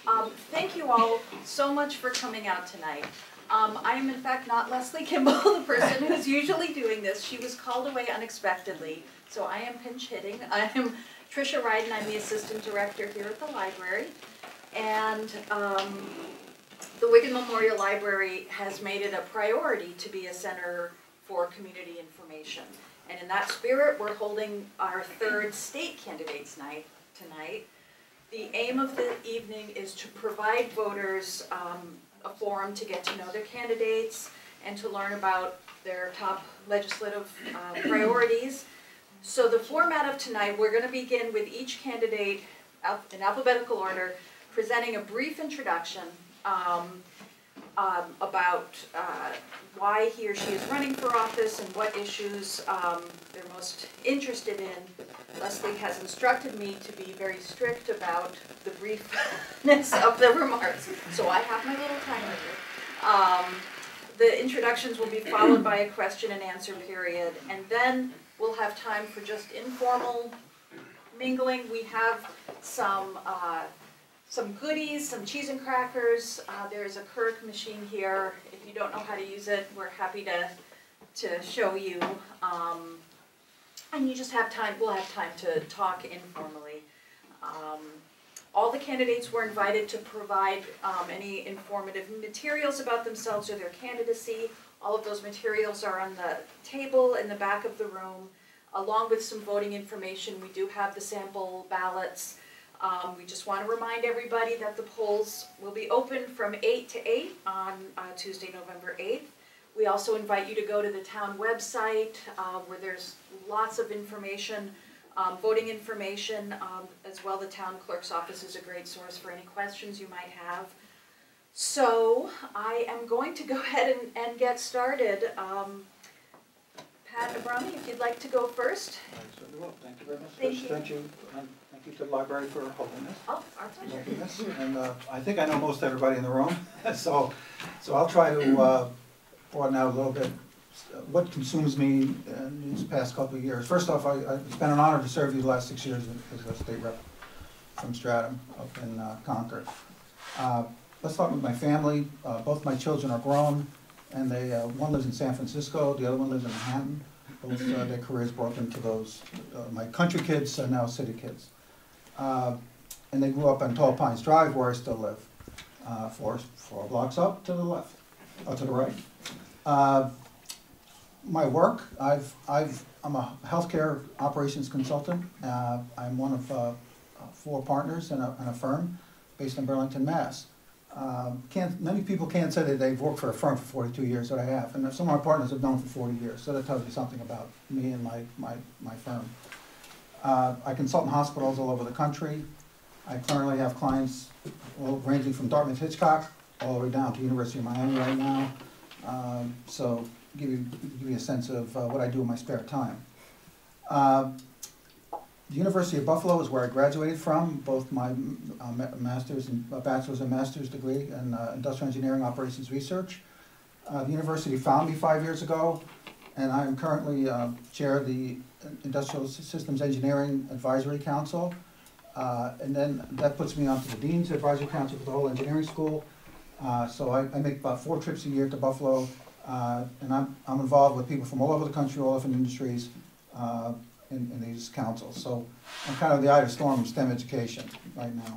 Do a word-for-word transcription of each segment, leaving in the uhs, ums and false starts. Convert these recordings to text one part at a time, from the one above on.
Um, thank you all so much for coming out tonight. Um, I am in fact not Leslie Kimball, the person who's usually doing this. She was called away unexpectedly, so I am pinch hitting. I am Tricia Ryden, I'm the Assistant Director here at the library. And um, the Wiggin Memorial Library has made it a priority to be a center for community information. And in that spirit, we're holding our third state candidates night tonight. The aim of the evening is to provide voters um, a forum to get to know their candidates and to learn about their top legislative uh, priorities. So the format of tonight, we're going to begin with each candidate in alphabetical order, presenting a brief introduction um, um, about uh, why he or she is running for office and what issues um, they're most interested in. Leslie has instructed me to be very strict about the briefness of the remarks, so I have my little timer here. Um, the introductions will be followed by a question and answer period, and then we'll have time for just informal mingling. We have some uh, some goodies, some cheese and crackers. Uh, there's a Kirk machine here. If you don't know how to use it, we're happy to to show you. Um, and you just have time. We'll have time to talk informally. Um, all the candidates were invited to provide um, any informative materials about themselves or their candidacy. All of those materials are on the table in the back of the room, along with some voting information. We do have the sample ballots. Um, we just want to remind everybody that the polls will be open from eight to eight on uh, Tuesday, November eighth. We also invite you to go to the town website uh, where there's lots of information, um, voting information, um, as well. The town clerk's office is a great source for any questions you might have. So I am going to go ahead and, and get started. Um, Pat Abrami, if you'd like to go first. I certainly will. Thank you very much. Thank First, you. Thank you. Um, thank you to the library for holding this. Oh, our pleasure. Holding this. And uh, I think I know most everybody in the room, so so I'll try to uh, broaden out a little bit what consumes me in these past couple of years. First off, I, I, it's been an honor to serve you the last six years as a state rep from Stratham up in uh, Concord. Uh, let's start with my family. Uh, both my children are grown, and they uh, one lives in San Francisco, the other one lives in Manhattan. Both uh, their careers brought them to those. Uh, my country kids are now city kids. Uh, and they grew up on Tall Pines Drive, where I still live, uh, four, four blocks up to the left, or to the right. Uh, my work, I've, I've, I'm a healthcare operations consultant. Uh, I'm one of uh, four partners in a, in a firm based in Burlington, Mass. Um, can't, many people can't say that they've worked for a firm for forty-two years, but I have. And some of my partners have known for forty years, so that tells you something about me and my, my, my firm. Uh, I consult in hospitals all over the country. I currently have clients well, ranging from Dartmouth Hitchcock all the way down to University of Miami right now. Um, so give you, give you a sense of uh, what I do in my spare time. Uh, The University of Buffalo is where I graduated from, both my uh, master's and uh, bachelor's and master's degree in uh, industrial engineering operations research. Uh, the university found me five years ago, and I am currently uh, chair of the Industrial Systems Engineering Advisory Council. Uh, and then that puts me onto the Dean's Advisory Council for the whole engineering school. Uh, so I, I make about four trips a year to Buffalo, uh, and I'm, I'm involved with people from all over the country, all different industries. Uh, In, in these councils. So I'm kind of the eye of the storm of STEM education right now.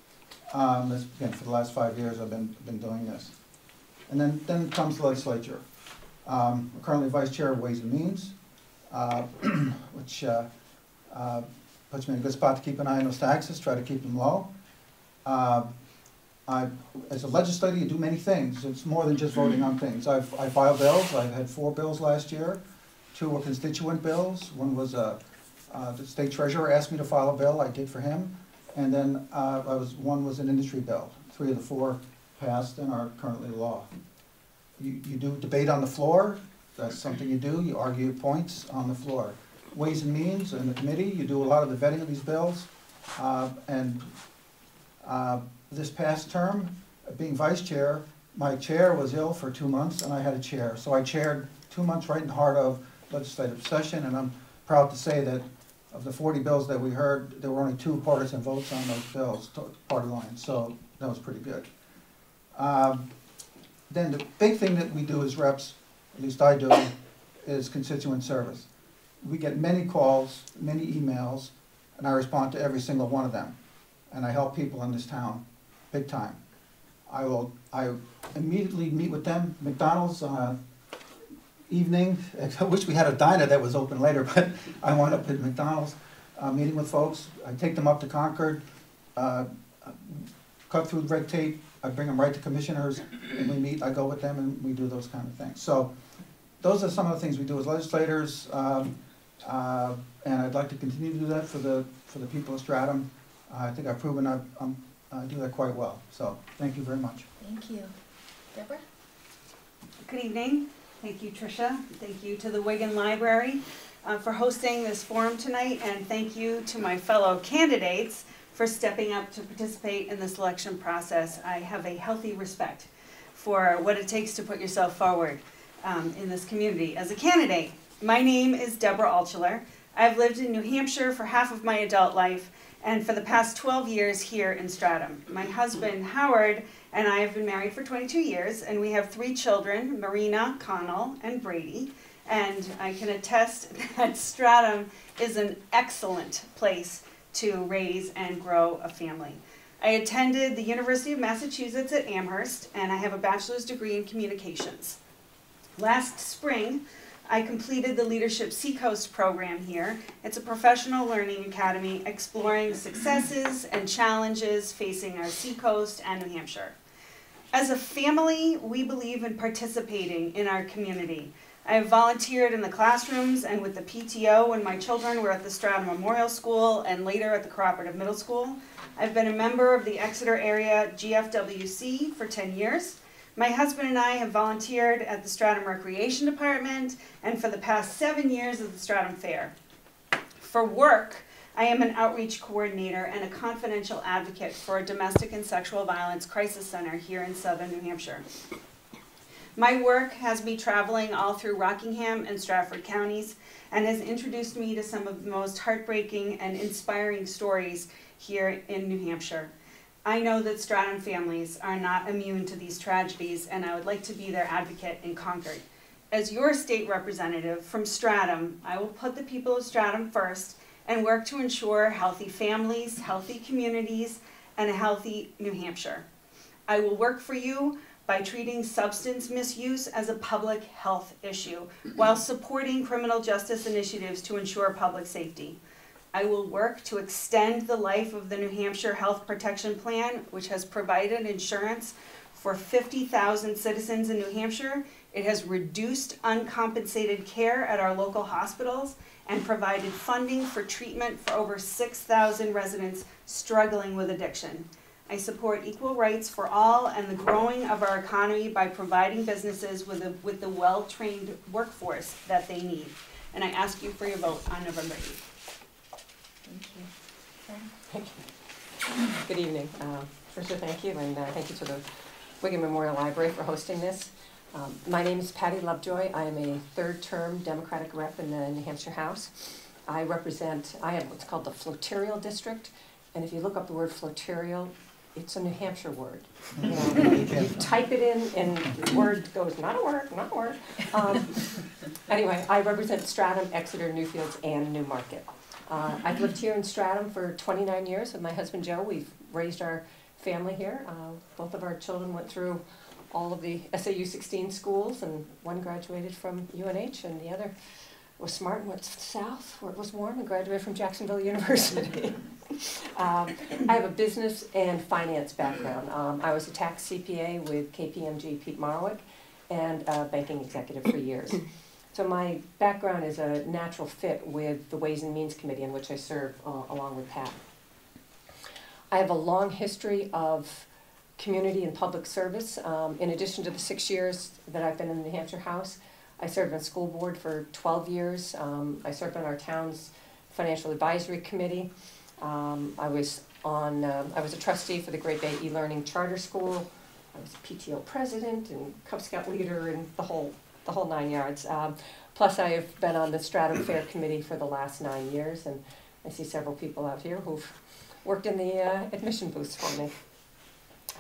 Um, this, again, for the last five years I've been, been doing this. And then, then comes the legislature. Um, I'm currently vice chair of Ways and Means, uh, which uh, uh, puts me in a good spot to keep an eye on those taxes, try to keep them low. Uh, I, as a legislator, you do many things. It's more than just voting on things. I've, I file bills. I've had four bills last year. Two were constituent bills. One was a, uh, the state treasurer asked me to file a bill. I did for him. And then uh, I was, one was an industry bill. Three of the four passed and are currently law. You, you do debate on the floor. That's something you do. You argue points on the floor. Ways and Means in the committee, you do a lot of the vetting of these bills. Uh, and uh, this past term, being vice chair, my chair was ill for two months and I had a chair. So I chaired two months right in the heart of legislative session, and I'm proud to say that of the forty bills that we heard, there were only two partisan votes on those bills, party lines. So that was pretty good. Um, then the big thing that we do as reps, at least I do, is constituent service. We get many calls, many emails, and I respond to every single one of them. And I help people in this town, big time. I will, I immediately meet with them, McDonald's, uh, evening. I wish we had a diner that was open later, but I wound up at McDonald's, uh, meeting with folks. I take them up to Concord, uh, cut through red tape. I bring them right to commissioners, and we meet. I go with them, and we do those kind of things. So those are some of the things we do as legislators, um, uh, and I'd like to continue to do that for the for the people of Stratham. Uh, I think I've proven I um, I do that quite well. So thank you very much. Thank you. Deborah? Good evening. Thank you, Tricia. Thank you to the Wiggin Library uh, for hosting this forum tonight, and thank you to my fellow candidates for stepping up to participate in this election process. I have a healthy respect for what it takes to put yourself forward um, in this community as a candidate. My name is Deborah Altschuler. I've lived in New Hampshire for half of my adult life, and for the past twelve years here in Stratham. My husband, Howard, and I have been married for twenty-two years, and we have three children, Marina, Connell, and Brady. And I can attest that Stratham is an excellent place to raise and grow a family. I attended the University of Massachusetts at Amherst, and I have a bachelor's degree in communications. Last spring, I completed the Leadership Seacoast program here. It's a professional learning academy exploring successes and challenges facing our Seacoast and New Hampshire. As a family, we believe in participating in our community. I have volunteered in the classrooms and with the P T O when my children were at the Stratham Memorial School and later at the Cooperative Middle School. I've been a member of the Exeter Area G F W C for ten years. My husband and I have volunteered at the Stratham Recreation Department and for the past seven years at the Stratham Fair. For work, I am an outreach coordinator and a confidential advocate for a domestic and sexual violence crisis center here in southern New Hampshire. My work has me traveling all through Rockingham and Stratford counties and has introduced me to some of the most heartbreaking and inspiring stories here in New Hampshire. I know that Stratham families are not immune to these tragedies, and I would like to be their advocate in Concord. As your state representative from Stratham, I will put the people of Stratham first and work to ensure healthy families, healthy communities, and a healthy New Hampshire. I will work for you by treating substance misuse as a public health issue while supporting criminal justice initiatives to ensure public safety. I will work to extend the life of the New Hampshire Health Protection Plan, which has provided insurance for fifty thousand citizens in New Hampshire. It has reduced uncompensated care at our local hospitals and provided funding for treatment for over six thousand residents struggling with addiction. I support equal rights for all and the growing of our economy by providing businesses with, a, with the well-trained workforce that they need. And I ask you for your vote on November eighth. Thank you. Thank you. Good evening. Uh, first, a thank you, and uh, thank you to the Wiggin Memorial Library for hosting this. Um, my name is Patty Lovejoy. I am a third-term Democratic rep in the New Hampshire House. I represent, I have what's called the Floterial District, and if you look up the word Floterial, it's a New Hampshire word. You know, you, you type it in, and the word goes, not a word, not a word. Um, anyway, I represent Stratham, Exeter, Newfields, and Newmarket. Uh, I've lived here in Stratham for twenty-nine years with my husband Joe. We've raised our family here. Uh, both of our children went through all of the S A U sixteen schools, and one graduated from U N H, and the other was smart and went south where it was warm and graduated from Jacksonville University. um, I have a business and finance background. Um, I was a tax C P A with K P M G Pete Marwick and a banking executive for years. So my background is a natural fit with the Ways and Means Committee in which I serve uh, along with Pat. I have a long history of community and public service. Um, in addition to the six years that I've been in the New Hampshire House, I served on school board for twelve years. Um, I served on our town's financial advisory committee. Um, I was on. Uh, I was a trustee for the Great Bay E-Learning Charter School. I was a P T O president and Cub Scout leader and the whole the whole nine yards. Um, plus, I have been on the Stratham Fair Committee for the last nine years, and I see several people out here who've worked in the uh, admission booths for me.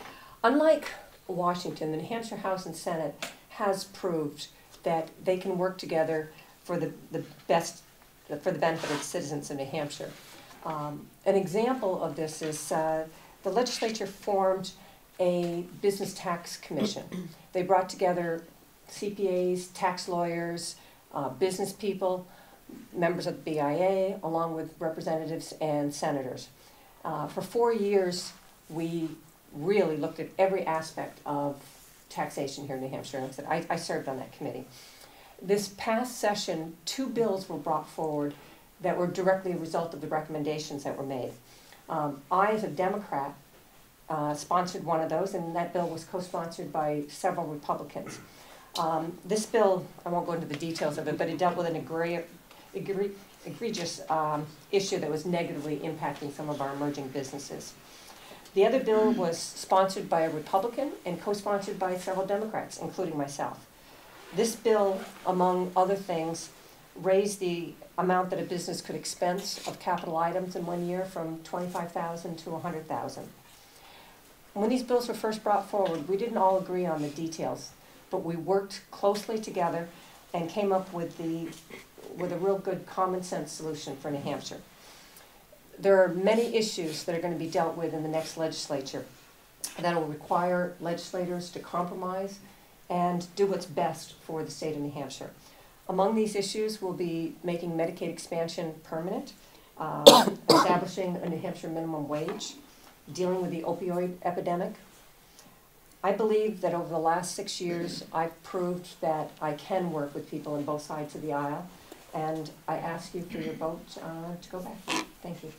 Unlike Washington, the New Hampshire House and Senate has proved that they can work together for the, the best, for the benefit of the citizens of New Hampshire. Um, an example of this is uh, the legislature formed a business tax commission. They brought together C P As, tax lawyers, uh, business people, members of the B I A, along with representatives and senators. Uh, for four years, we really looked at every aspect of taxation here in New Hampshire. And like I said, I, I served on that committee. This past session, two bills were brought forward that were directly a result of the recommendations that were made. Um, I, as a Democrat, uh, sponsored one of those, and that bill was co-sponsored by several Republicans. Um, this bill, I won't go into the details of it, but it dealt with an egre egre egregious um, issue that was negatively impacting some of our emerging businesses. The other bill was sponsored by a Republican and co-sponsored by several Democrats, including myself. This bill, among other things, raised the amount that a business could expense of capital items in one year from twenty-five thousand dollars to one hundred thousand dollars. When these bills were first brought forward, we didn't all agree on the details, but we worked closely together and came up with, the, with a real good common sense solution for New Hampshire. There are many issues that are going to be dealt with in the next legislature that will require legislators to compromise and do what's best for the state of New Hampshire. Among these issues will be making Medicaid expansion permanent, uh, establishing a New Hampshire minimum wage, dealing with the opioid epidemic. I believe that over the last six years, I've proved that I can work with people on both sides of the aisle, and I ask you for your vote uh, to go back. Thank you.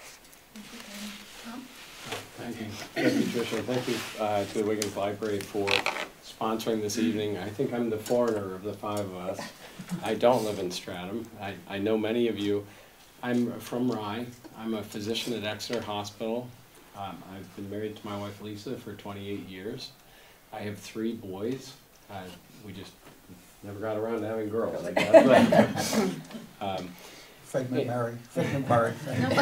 Thank you. Thank you, Tricia. Thank you uh, to the Wiggin Library for sponsoring this evening. I think I'm the foreigner of the five of us. I don't live in Stratham. I, I know many of you. I'm from Rye. I'm a physician at Exeter Hospital. Um, I've been married to my wife Lisa for twenty-eight years. I have three boys. Uh, we just never got around to having girls, I guess. um, Figment Mary, Figment Mary.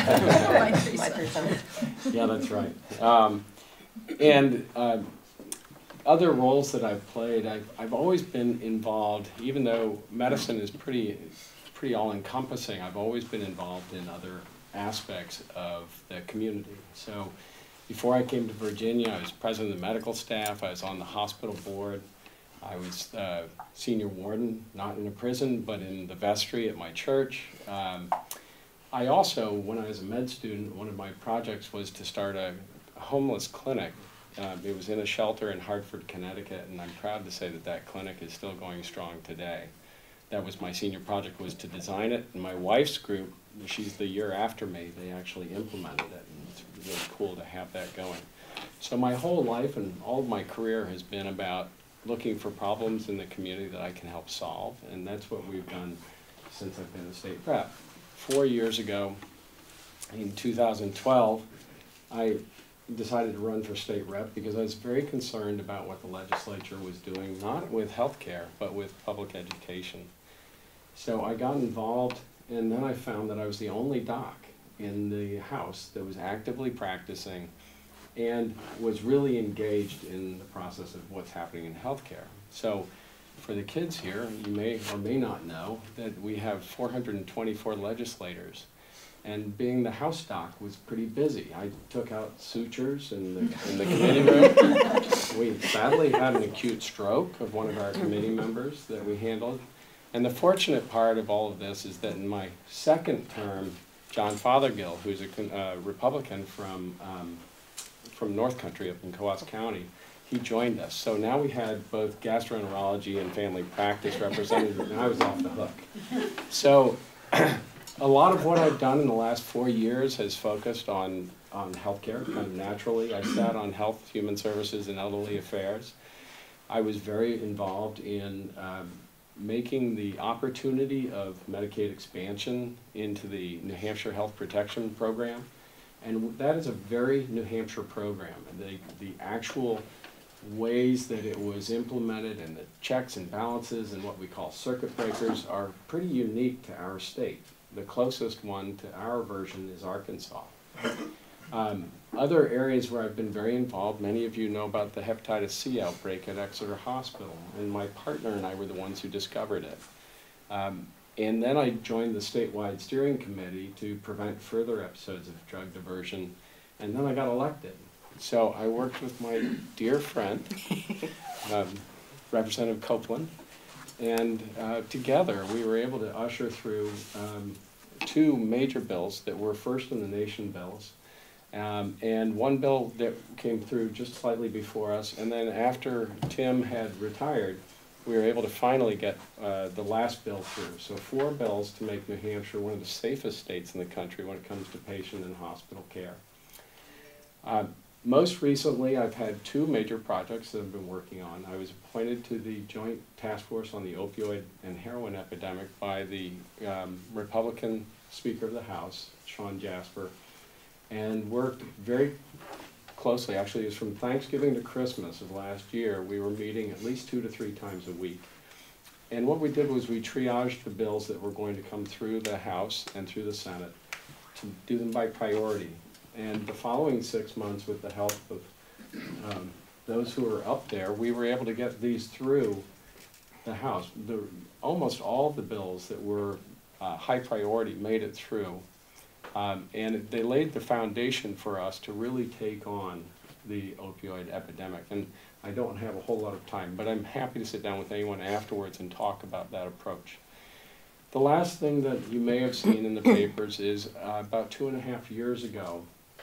Yeah, that's right. Um, and uh, other roles that I've played, I've, I've always been involved, even though medicine is pretty, pretty all-encompassing, I've always been involved in other aspects of the community. So before I came to Virginia, I was president of the medical staff, I was on the hospital board, I was uh, senior warden, not in a prison, but in the vestry at my church. Um, I also, when I was a med student, one of my projects was to start a, a homeless clinic. Uh, it was in a shelter in Hartford, Connecticut, and I'm proud to say that that clinic is still going strong today. That was my senior project, was to design it, and my wife's group, she's the year after me, they actually implemented it, and it's really cool to have that going. So my whole life and all of my career has been about looking for problems in the community that I can help solve, and that's what we've done since I've been a state rep. Four years ago, in two thousand twelve, I decided to run for state rep because I was very concerned about what the legislature was doing, not with health care, but with public education. So I got involved, and then I found that I was the only doc in the House that was actively practicing and was really engaged in the process of what's happening in healthcare. So for the kids here, you may or may not know that we have four hundred twenty-four legislators, and being the House doc was pretty busy. I took out sutures in the, in the committee room. We sadly had an acute stroke of one of our committee members that we handled. And the fortunate part of all of this is that in my second term, John Fothergill, who's a uh, Republican from um, from North Country up in Coos County, he joined us. So now we had both gastroenterology and family practice represented, and I was off the hook. So a lot of what I've done in the last four years has focused on, on healthcare, kind of naturally. I sat on Health, Human Services, and Elderly Affairs. I was very involved in um, making the opportunity of Medicaid expansion into the New Hampshire Health Protection Program. And that is a very New Hampshire program. And the, the actual ways that it was implemented and the checks and balances and what we call circuit breakers are pretty unique to our state. The closest one to our version is Arkansas. Um, other areas where I've been very involved, many of you know about the hepatitis C outbreak at Exeter Hospital, and my partner and I were the ones who discovered it. Um, and then I joined the statewide steering committee to prevent further episodes of drug diversion, and then I got elected. So I worked with my dear friend, um, Representative Copeland, and uh, together we were able to usher through um, two major bills that were first in the nation bills. Um, and one bill that came through just slightly before us, and then after Tim had retired, we were able to finally get uh, the last bill through. So four bills to make New Hampshire one of the safest states in the country when it comes to patient and hospital care. Uh, most recently, I've had two major projects that I've been working on. I was appointed to the Joint Task Force on the Opioid and Heroin Epidemic by the um, Republican Speaker of the House, Sean Jasper, and worked very closely. Actually, it was from Thanksgiving to Christmas of last year. We were meeting at least two to three times a week. And what we did was we triaged the bills that were going to come through the House and through the Senate to do them by priority. And the following six months, with the help of um, those who were up there, we were able to get these through the House. The, almost all of the bills that were uh, high priority made it through. Um, and they laid the foundation for us to really take on the opioid epidemic. And I don't have a whole lot of time, but I'm happy to sit down with anyone afterwards and talk about that approach. The last thing that you may have seen in the papers is uh, about two and a half years ago,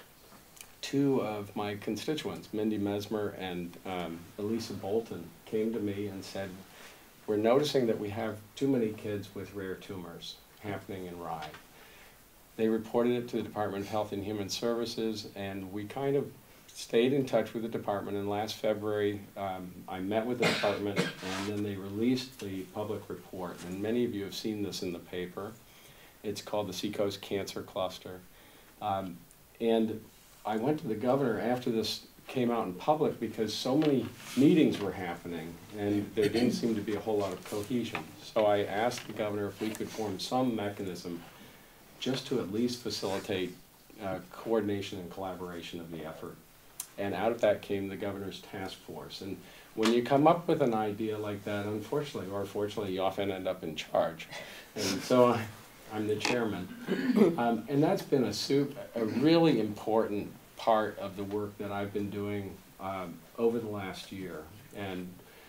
two of my constituents, Mindy Mesmer and um, Elisa Bolton, came to me and said, we're noticing that we have too many kids with rare tumors happening in Rye. They reported it to the Department of Health and Human Services, and we kind of stayed in touch with the department. And last February, um, I met with the department, and then they released the public report. And many of you have seen this in the paper. It's called the Seacoast Cancer Cluster. Um, and I went to the governor after this came out in public because so many meetings were happening, and there didn't seem to be a whole lot of cohesion. So I asked the governor if we could form some mechanism just to at least facilitate uh, coordination and collaboration of the effort. And out of that came the governor's task force. And when you come up with an idea like that, unfortunately or fortunately, you often end up in charge. And so I, I'm the chairman. Um, and that's been a, soup, a really important part of the work that I've been doing um, over the last year. And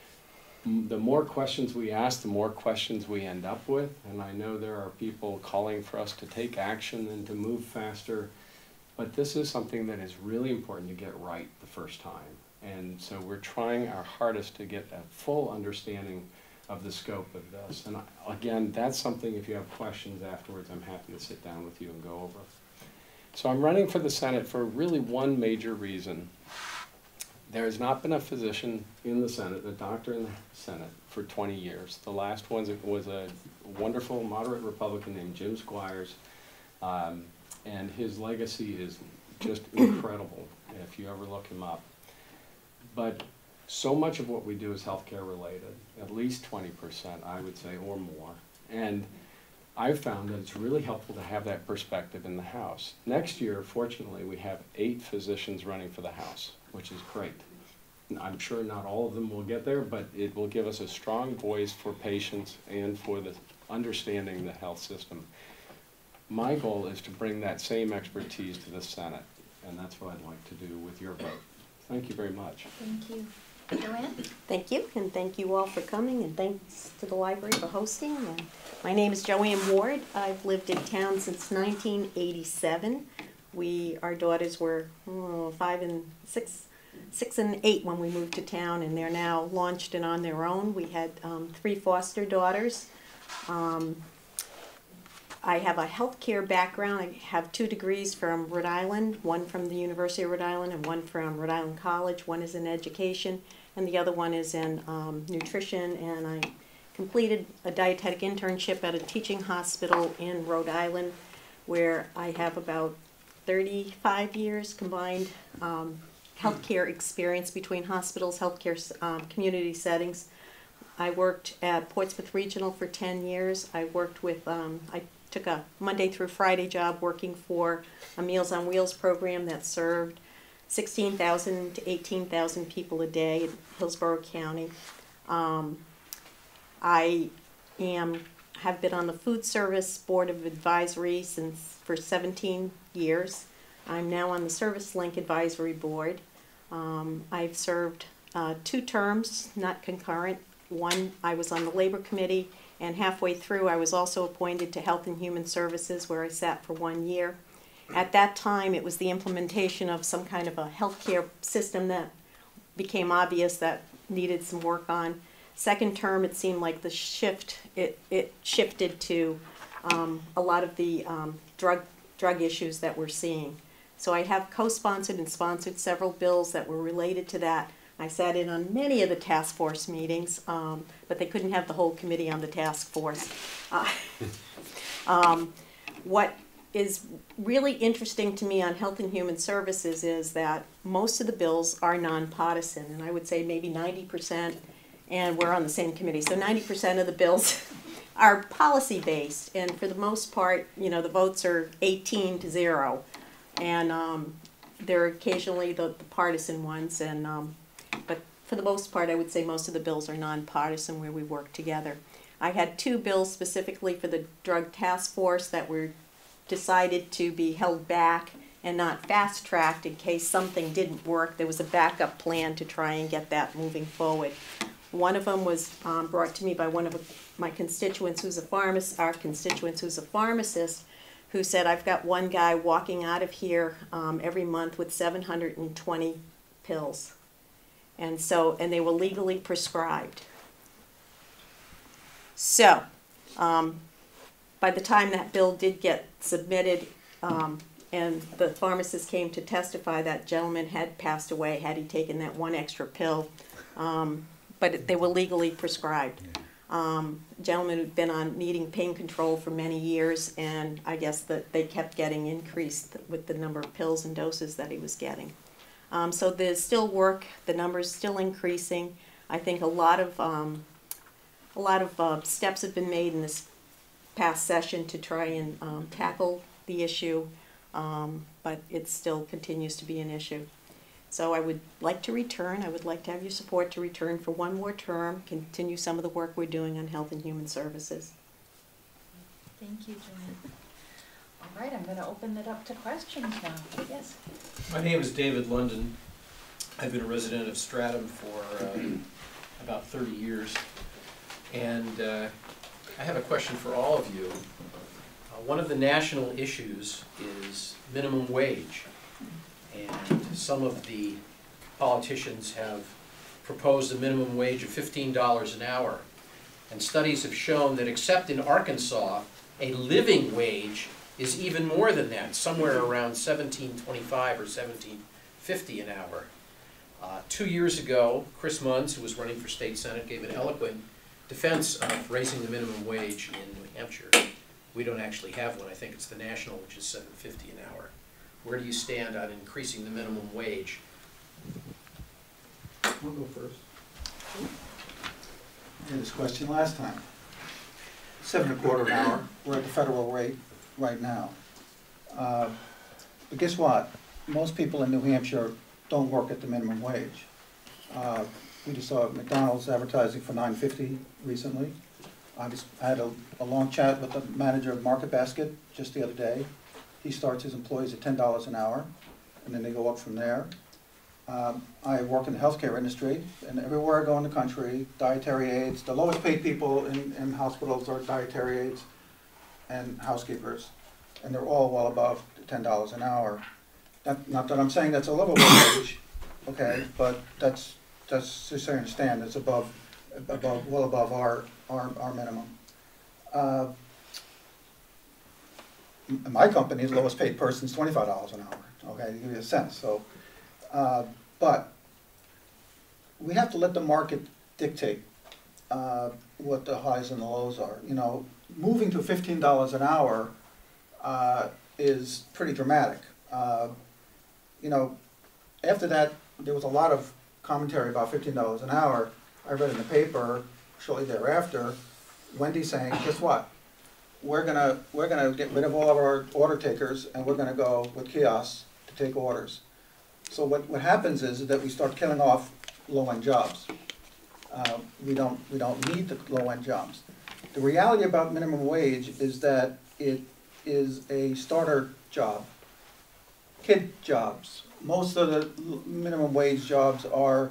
the more questions we ask, the more questions we end up with. And I know there are people calling for us to take action and to move faster. But this is something that is really important to get right the first time. And so we're trying our hardest to get a full understanding of the scope of this. And again, that's something, if you have questions afterwards, I'm happy to sit down with you and go over. So I'm running for the Senate for really one major reason. There has not been a physician in the Senate, a doctor in the Senate, for twenty years. The last one was a wonderful moderate Republican named Jim Squires, um, and his legacy is just incredible if you ever look him up. But so much of what we do is healthcare related, at least twenty percent, I would say, or more. And I've found that it's really helpful to have that perspective in the House. Next year, fortunately, we have eight physicians running for the House, which is great. I'm sure not all of them will get there, but it will give us a strong voice for patients and for the understanding the health system. My goal is to bring that same expertise to the Senate, and that's what I'd like to do with your vote. Thank you very much. Thank you. Joanne? Thank you, and thank you all for coming, and thanks to the library for hosting. And my name is Joanne Ward. I've lived in town since nineteen eighty-seven. We, our daughters were oh, five and six, six and eight when we moved to town, and they're now launched and on their own. We had um, three foster daughters. Um, I have a healthcare background. I have two degrees from Rhode Island, one from the University of Rhode Island and one from Rhode Island College. One is in education and the other one is in um, nutrition, and I completed a dietetic internship at a teaching hospital in Rhode Island where I have about thirty-five years combined um, healthcare experience between hospitals, healthcare um, community settings. I worked at Portsmouth Regional for ten years. I worked with, um, I took a Monday through Friday job working for a Meals on Wheels program that served sixteen thousand to eighteen thousand people a day in Hillsborough County. Um, I am have been on the Food Service Board of Advisory since for seventeen years. I'm now on the Service Link Advisory Board. Um, I've served uh, two terms, not concurrent. One, I was on the Labor Committee, and halfway through I was also appointed to Health and Human Services, where I sat for one year. At that time, it was the implementation of some kind of a healthcare system that became obvious that needed some work on. Second term, it seemed like the shift, it, it shifted to um, a lot of the um, drug, drug issues that we're seeing. So I have co-sponsored and sponsored several bills that were related to that. I sat in on many of the task force meetings, um, but they couldn't have the whole committee on the task force. Uh, um, what is really interesting to me on Health and Human Services is that most of the bills are nonpartisan, and I would say maybe ninety percent, and we're on the same committee, so ninety percent of the bills are policy-based, and for the most part, you know, the votes are eighteen to zero, and um, there are occasionally the, the partisan ones, and um, but for the most part, I would say most of the bills are nonpartisan where we work together. I had two bills specifically for the Drug Task Force that were decided to be held back and not fast-tracked in case something didn't work. There was a backup plan to try and get that moving forward. One of them was um, brought to me by one of my constituents who's a pharmacist, our constituents who's a pharmacist, who said, I've got one guy walking out of here um, every month with seven hundred twenty pills. And so, and they were legally prescribed. So, um, by the time that bill did get submitted, um, and the pharmacist came to testify, that gentleman had passed away had he taken that one extra pill, um, but they were legally prescribed. Um, gentleman who'd been on needing pain control for many years, and I guess that they kept getting increased with the number of pills and doses that he was getting. Um, so there's still work, the number's still increasing. I think a lot of, um, a lot of uh, steps have been made in this past session to try and um, tackle the issue, um, but it still continues to be an issue. So I would like to return, I would like to have your support to return for one more term, continue some of the work we're doing on Health and Human Services. Thank you, Joanne. All right, I'm going to open it up to questions now. Yes? My name is David London. I've been a resident of Stratham for uh, about thirty years. And uh, I have a question for all of you. Uh, one of the national issues is minimum wage. And some of the politicians have proposed a minimum wage of fifteen dollars an hour. And studies have shown that except in Arkansas, a living wage is even more than that, somewhere around seventeen twenty-five or seventeen fifty an hour. Uh, two years ago, Chris Munns, who was running for state senate, gave an eloquent defense of raising the minimum wage in New Hampshire. We don't actually have one. I think it's the national, which is seven fifty an hour. Where do you stand on increasing the minimum wage? We'll go first. I had this question last time. Seven and a quarter an hour. We're at the federal rate right now. Uh, but guess what? Most people in New Hampshire don't work at the minimum wage. Uh, we just saw McDonald's advertising for nine fifty recently. I, was, I had a, a long chat with the manager of Market Basket just the other day. He starts his employees at ten dollars an hour, and then they go up from there. Um, I work in the healthcare industry, and everywhere I go in the country, dietary aides, the lowest paid people in, in hospitals are dietary aides and housekeepers, and they're all well above ten dollars an hour. Not, not that I'm saying that's a livable wage, okay, but that's, that's just so you understand, it's above, above, well above our, our, our minimum. Uh, my company's lowest paid person is twenty-five dollars an hour, okay, to give you a sense. So, uh, but we have to let the market dictate uh, what the highs and the lows are. You know, moving to fifteen dollars an hour uh, is pretty dramatic. Uh, you know, after that, there was a lot of commentary about fifteen dollars an hour. I read in the paper shortly thereafter, Wendy saying, guess what? we're gonna, we're gonna get rid of all of our order takers, and we're gonna go with kiosks to take orders. So what, what happens is that we start killing off low-end jobs. Uh, we don't, we don't need the low-end jobs. The reality about minimum wage is that it is a starter job. Kid jobs. Most of the l- minimum wage jobs are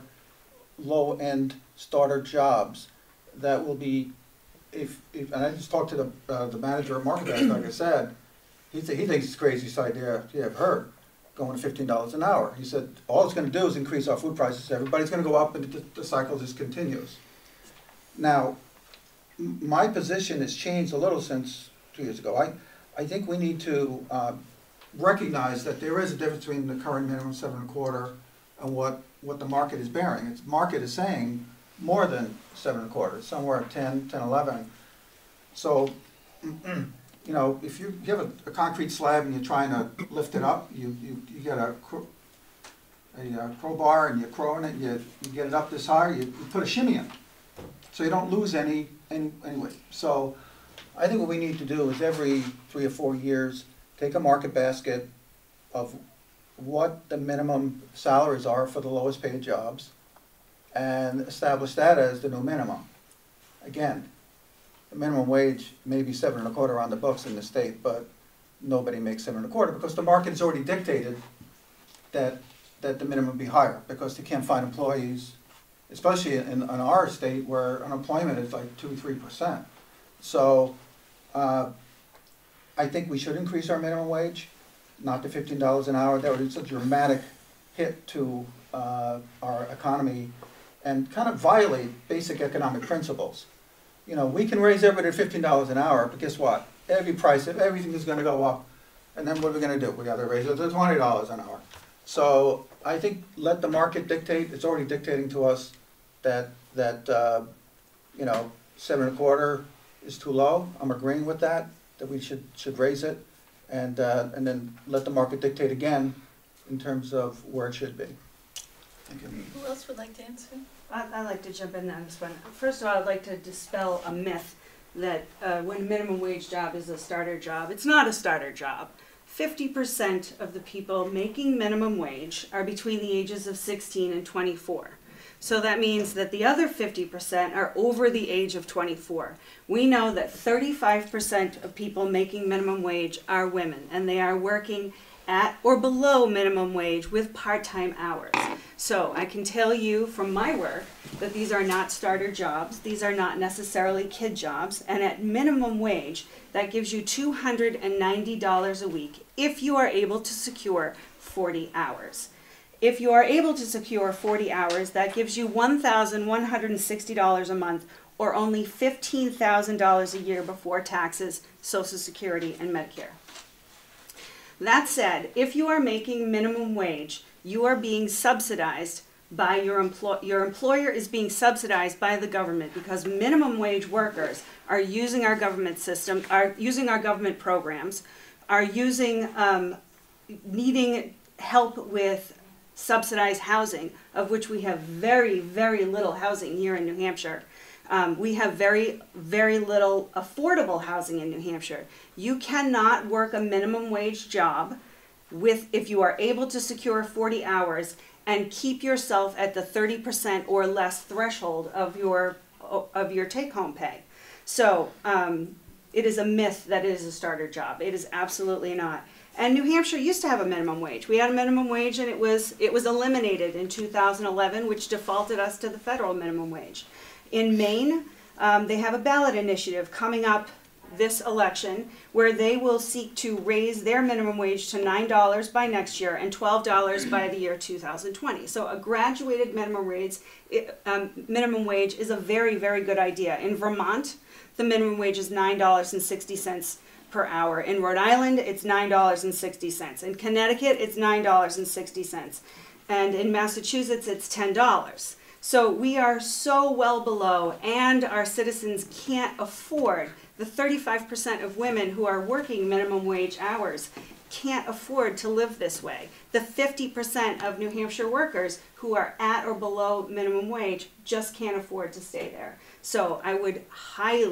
low-end starter jobs that will be, if, if and I just talked to the, uh, the manager of Market Basket, like I said, he, th he thinks it's the craziest idea he ever heard, going to fifteen dollars an hour. He said, all it's gonna do is increase our food prices, everybody's gonna go up, and the, the cycle just continues. Now, m my position has changed a little since two years ago. I, I think we need to uh, recognize that there is a difference between the current minimum seven and a quarter and what, what the market is bearing. Its market is saying more than seven and a quarter, somewhere at ten, ten, eleven. So, you know, if you, you have a, a concrete slab and you're trying to lift it up, you, you, you get a, cro a uh, crowbar and you're crowing it, you, you get it up this high, you, you put a shimmy in. So you don't lose any, any, anyway. So I think what we need to do is every three or four years, take a market basket of what the minimum salaries are for the lowest paid jobs and establish that as the new minimum. Again, the minimum wage may be seven and a quarter on the books in the state, but nobody makes seven and a quarter because the market has already dictated that, that the minimum be higher because they can't find employees, especially in, in our state where unemployment is like two, three percent. So uh, I think we should increase our minimum wage, not to fifteen dollars an hour. That would be a dramatic hit to uh, our economy and kind of violate basic economic principles. You know, we can raise everybody to fifteen dollars an hour, but guess what? Every price, everything is going to go up. And then what are we going to do? We got to raise it to twenty dollars an hour. So I think let the market dictate. It's already dictating to us that, that uh, you know, seven and a quarter is too low. I'm agreeing with that, that we should, should raise it. And, uh, and then let the market dictate again in terms of where it should be. Thank you. Who else would like to answer? I- I'd like to jump in on this one. First of all, I'd like to dispel a myth that uh, when a minimum wage job is a starter job. It's not a starter job. fifty percent of the people making minimum wage are between the ages of sixteen and twenty-four. So that means that the other fifty percent are over the age of twenty-four. We know that thirty-five percent of people making minimum wage are women, and they are working at or below minimum wage with part-time hours. So I can tell you from my work that these are not starter jobs, these are not necessarily kid jobs, and at minimum wage, that gives you two hundred ninety dollars a week if you are able to secure forty hours. If you are able to secure forty hours, that gives you one thousand one hundred sixty dollars a month, or only fifteen thousand dollars a year before taxes, Social Security, and Medicare. That said, if you are making minimum wage, you are being subsidized by your employer. Your employer is being subsidized by the government because minimum wage workers are using our government system, are using our government programs, are using, um, needing help with subsidized housing, of which we have very, very little housing here in New Hampshire. Um, we have very, very little affordable housing in New Hampshire. You cannot work a minimum wage job with, if you are able to secure forty hours and keep yourself at the thirty percent or less threshold of your, of your take-home pay. So um, it is a myth that it is a starter job. It is absolutely not. And New Hampshire used to have a minimum wage. We had a minimum wage, and it was, it was eliminated in two thousand eleven, which defaulted us to the federal minimum wage. In Maine, um, they have a ballot initiative coming up this election where they will seek to raise their minimum wage to nine dollars by next year and twelve dollars by the year two thousand twenty. So a graduated minimum wage, um, minimum wage is a very, very good idea. In Vermont, the minimum wage is nine dollars and sixty cents per hour. In Rhode Island, it's nine dollars and sixty cents. In Connecticut, it's nine dollars and sixty cents. And in Massachusetts, it's ten dollars. So we are so well below, and our citizens can't afford, the thirty-five percent of women who are working minimum wage hours can't afford to live this way. The fifty percent of New Hampshire workers who are at or below minimum wage just can't afford to stay there. So I would highly,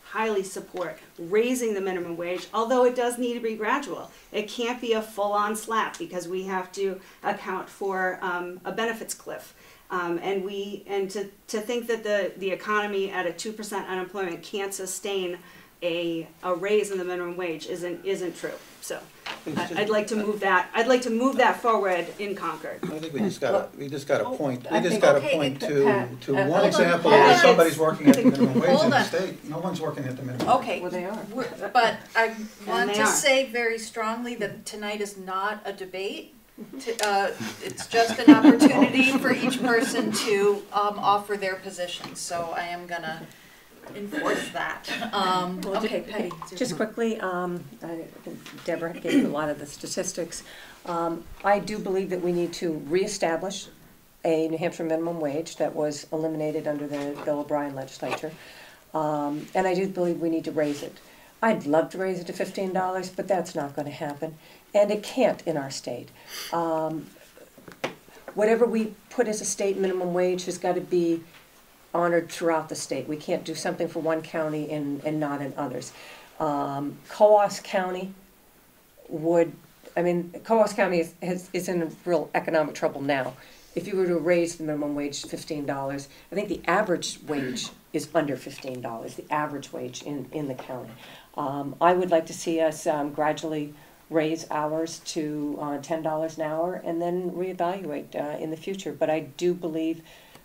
highly support raising the minimum wage, although it does need to be gradual. It can't be a full-on slap because we have to account for um, a benefits cliff. Um, and we and to, to think that the, the economy at a two percent unemployment can't sustain a, a raise in the minimum wage isn't isn't true. So I, I'd like to move that I'd like to move that forward in Concord. I think we just got, we just got to point, we I just think- got to okay, point Pat, to, Pat, to uh, one hold on, example hold where on. somebody's working at the minimum wage Hold in the on. state. No one's working at the minimum wage. Okay. Well, they are. We're- But I want they to are. say very strongly that tonight is not a debate. To- uh, It's just an opportunity for each person to um, offer their position, so I am gonna enforce that. Um, Well, ju- Okay, Patty. it's your Just turn. quickly, um, I think Deborah gave you a lot of the statistics. Um, I do believe that we need to reestablish a New Hampshire minimum wage that was eliminated under the Bill O'Brien legislature. Um, and I do believe we need to raise it. I'd love to raise it to fifteen dollars, but that's not gonna happen, and it can't in our state. Um, whatever we put as a state minimum wage has gotta be honored throughout the state. We can't do something for one county and, and not in others. Um, Coos County would, I mean, Coos County is, has, is in real economic trouble now. If you were to raise the minimum wage to fifteen dollars, I think the average wage is under fifteen dollars, the average wage in, in the county. Um, I would like to see us um, gradually raise ours to uh, ten dollars an hour and then reevaluate uh, in the future. But I do believe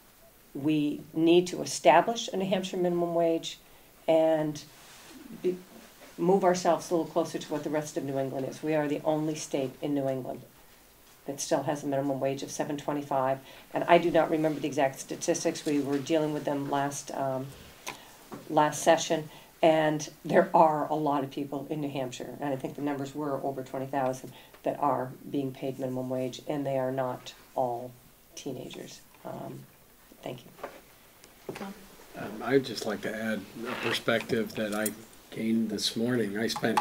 we need to establish a New Hampshire minimum wage and be, move ourselves a little closer to what the rest of New England is. We are the only state in New England that still has a minimum wage of seven twenty-five. And I do not remember the exact statistics. We were dealing with them last um, last session, and there are a lot of people in New Hampshire, and I think the numbers were over twenty thousand, that are being paid minimum wage, and they are not all teenagers. Um, thank you. Um, I'd just like to add a perspective that I gained this morning. I spent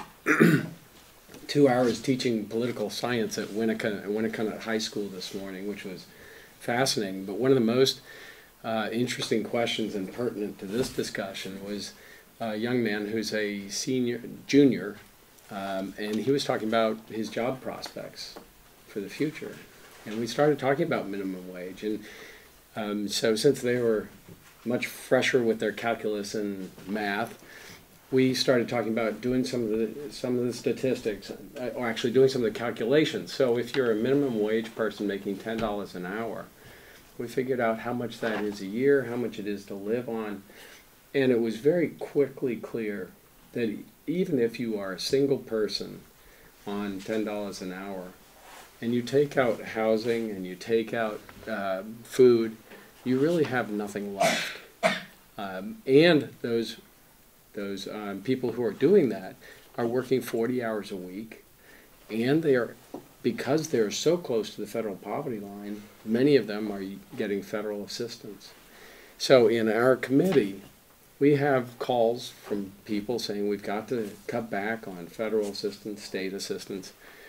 two hours teaching political science at Winnicott, Winnicott High School this morning, which was fascinating. But one of the most uh, interesting questions and pertinent to this discussion was a young man who's a senior, junior, um, and he was talking about his job prospects for the future. And we started talking about minimum wage. And um, so since they were much fresher with their calculus and math, we started talking about doing some of the some of the statistics, uh, or actually doing some of the calculations. So if you're a minimum wage person making ten dollars an hour, we figured out how much that is a year, how much it is to live on, and it was very quickly clear that even if you are a single person on ten dollars an hour, and you take out housing and you take out uh, food, you really have nothing left. Um, and those Those um, people who are doing that are working forty hours a week, and they are, because they're so close to the federal poverty line, many of them are getting federal assistance. So in our committee, we have calls from people saying we've got to cut back on federal assistance, state assistance.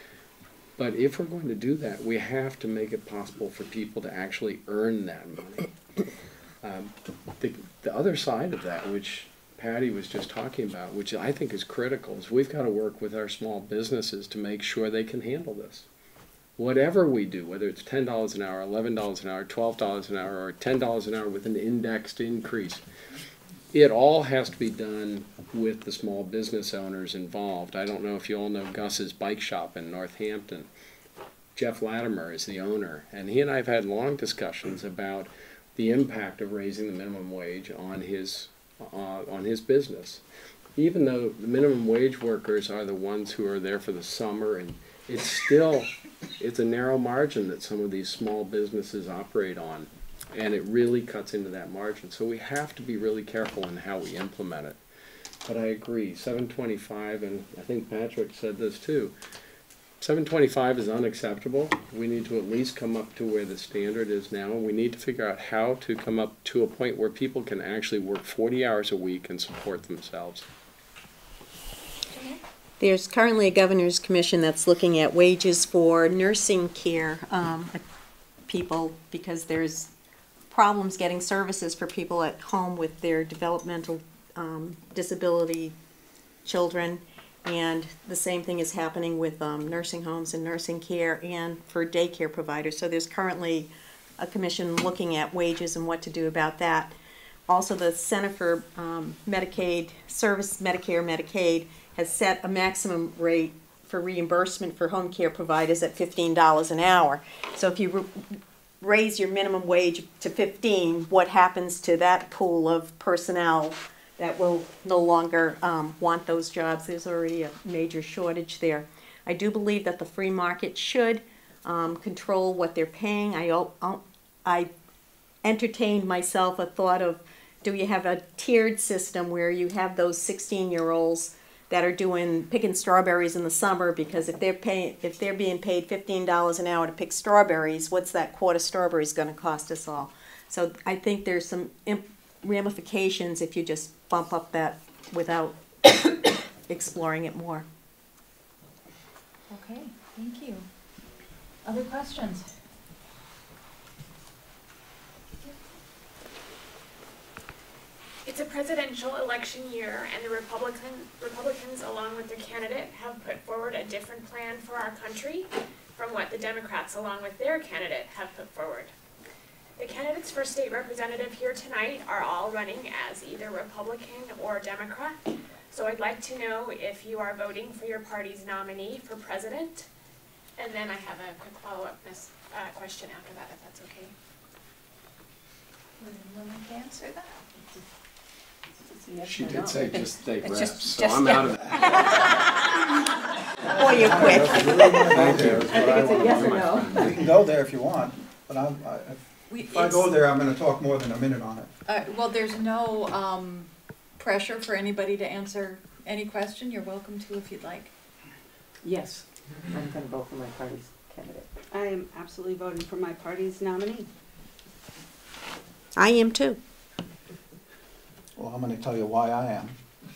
But if we're going to do that, we have to make it possible for people to actually earn that money. Um, the, the other side of that, which Patty was just talking about, which I think is critical, is we've got to work with our small businesses to make sure they can handle this. Whatever we do, whether it's ten dollars an hour, eleven dollars an hour, twelve dollars an hour, or ten dollars an hour with an indexed increase, it all has to be done with the small business owners involved. I don't know if you all know Gus's Bike Shop in Northampton. Jeff Latimer is the owner, and he and I have had long discussions about the impact of raising the minimum wage on his Uh, on his business. Even though the minimum wage workers are the ones who are there for the summer, and it's still, it's a narrow margin that some of these small businesses operate on, and it really cuts into that margin. So we have to be really careful in how we implement it. But I agree, seven twenty-five, and I think Patrick said this too, seven twenty-five is unacceptable. We need to at least come up to where the standard is now. We need to figure out how to come up to a point where people can actually work forty hours a week and support themselves. There's currently a governor's commission that's looking at wages for nursing care um, people, because there's problems getting services for people at home with their developmental um, disability children, and the same thing is happening with um, nursing homes and nursing care and for daycare providers. So there's currently a commission looking at wages and what to do about that. Also, the Center for um, Medicaid Service, Medicare, Medicaid, has set a maximum rate for reimbursement for home care providers at fifteen dollars an hour. So if you raise your minimum wage to fifteen, what happens to that pool of personnel that will no longer um, want those jobs? There's already a major shortage there. I do believe that the free market should um, control what they're paying. I, I entertained myself a thought of, do you have a tiered system where you have those sixteen-year-olds that are doing picking strawberries in the summer, because if they're paying, if they're being paid fifteen dollars an hour to pick strawberries, what's that quart of strawberries going to cost us all? So I think there's some imp ramifications if you just bump up that without exploring it more. Okay, thank you. Other questions? It's a presidential election year, and the Republican, Republicans, along with their candidate, have put forward a different plan for our country from what the Democrats, along with their candidate, have put forward. The candidates for state representative here tonight are all running as either Republican or Democrat, so I'd like to know if you are voting for your party's nominee for president, and then I have a quick follow-up uh, question after that, if that's okay. Would anyone like to answer that? Yes She or did no? say just state It's reps, just- so just- I'm yeah. out of that. Boy, you're quick. Thank you. I think it's a yes or no. We can go there if you want, but I'm, I, We, if I it's- go there, I'm gonna talk more than a minute on it. Uh, well, there's no, um, pressure for anybody to answer any question. You're welcome to if you'd like. Yes, I'm going to vote for my party's candidate. I am absolutely voting for my party's nominee. I am too. Well, I'm gonna tell you why I am.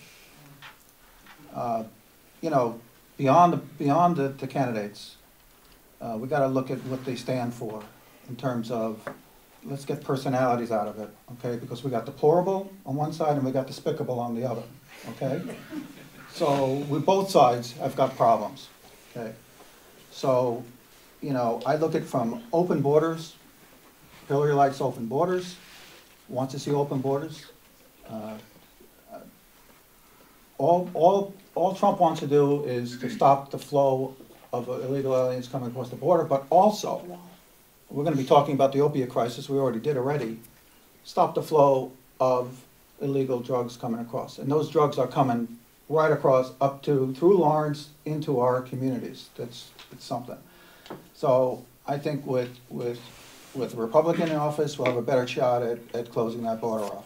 Uh, You know, beyond, the beyond the, the candidates, uh, we gotta look at what they stand for in terms of, let's get personalities out of it, okay? Because we got deplorable on one side and we got despicable on the other, okay? So, with both sides, I've got problems, okay? So, you know, I look at from open borders. Hillary likes open borders, wants to see open borders. Uh, uh, All, all, all Trump wants to do is to stop the flow of illegal aliens coming across the border, but also, we're gonna be talking about the opiate crisis, we already did already, stop the flow of illegal drugs coming across. And those drugs are coming right across, up to, through Lawrence, into our communities. That's, it's something. So, I think with, with, with a Republican in office, we'll have a better shot at, at closing that border off.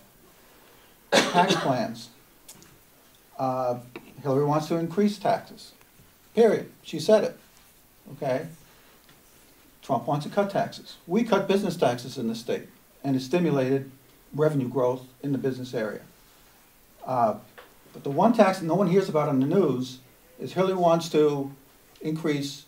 Tax plans. Uh, Hillary wants to increase taxes, period. She said it, okay? Trump wants to cut taxes. We cut business taxes in the state, and it stimulated revenue growth in the business area. Uh, but the one tax that no one hears about in the news is Hillary wants to increase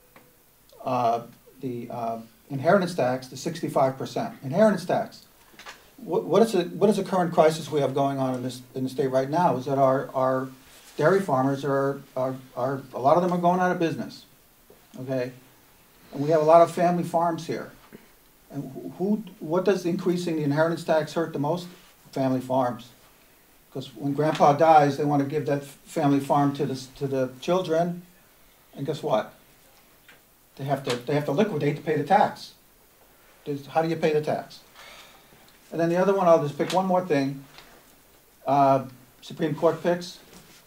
uh, the uh, inheritance tax to sixty-five percent. Inheritance tax. What, what is the, what is the current crisis we have going on in this, in the state right now is that our, our dairy farmers are, are, are, a lot of them are going out of business, okay? And we have a lot of family farms here. And who, what does increasing the inheritance tax hurt the most? Family farms. Because when grandpa dies, they want to give that family farm to the, to the children, and guess what? They have to, they have to liquidate to pay the tax. There's, how do you pay the tax? And then the other one, I'll just pick one more thing. Uh, Supreme Court picks.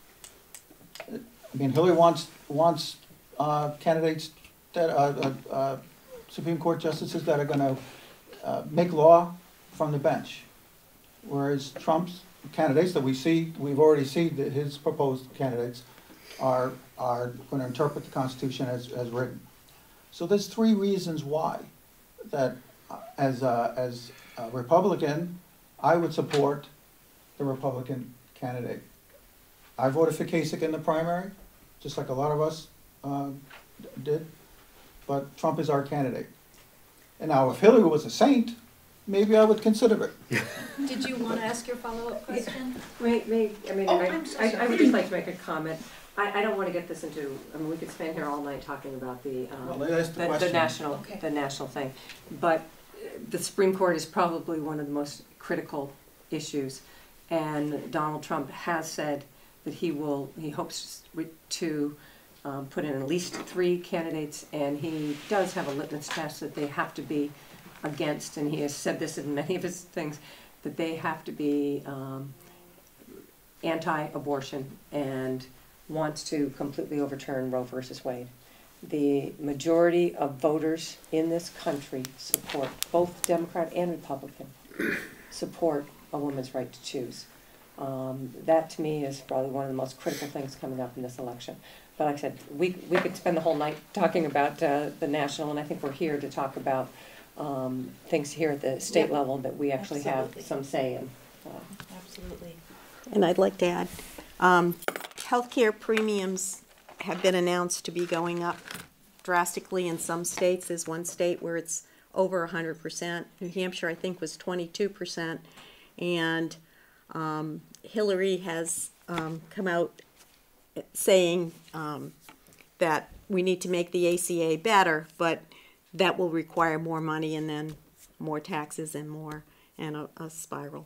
I mean, Hillary wants, wants uh, candidates that, uh, uh, uh, Supreme Court justices that are gonna uh, make law from the bench. Whereas Trump's candidates that we see, we've already seen that his proposed candidates are, are gonna interpret the Constitution as, as written. So there's three reasons why that uh, as, uh, as a Republican, I would support the Republican candidate. I voted for Kasich in the primary, just like a lot of us uh, did, but Trump is our candidate. And now if Hillary was a saint, maybe I would consider it. Did you want to ask your follow-up question? May, may, I mean, Oh, I, I'm so I, I sorry. would just like to make a comment. I, I don't want to get this into, I mean, we could spend here all night talking about the, um, Well, that's the the, the question. national, Okay. the national thing. But uh, the Supreme Court is probably one of the most critical issues. And Donald Trump has said that he will, he hopes re- to um, put in at least three candidates, and he does have a litmus test that they have to be against, and he has said this in many of his things, that they have to be um, anti-abortion and wants to completely overturn Roe versus Wade. The majority of voters in this country support, both Democrat and Republican, support a woman's right to choose. Um, that to me is probably one of the most critical things coming up in this election. But like I said, we, we could spend the whole night talking about uh, the national, and I think we're here to talk about um, things here at the state Yeah. level that we actually Absolutely. have some say in. Uh, Absolutely. And I'd like to add, um, healthcare premiums have been announced to be going up drastically in some states. There's one state where it's over one hundred percent. New Hampshire, I think, was twenty-two percent. And um, Hillary has um, come out saying um, that we need to make the A C A better, but that will require more money and then more taxes and more, and a, a spiral.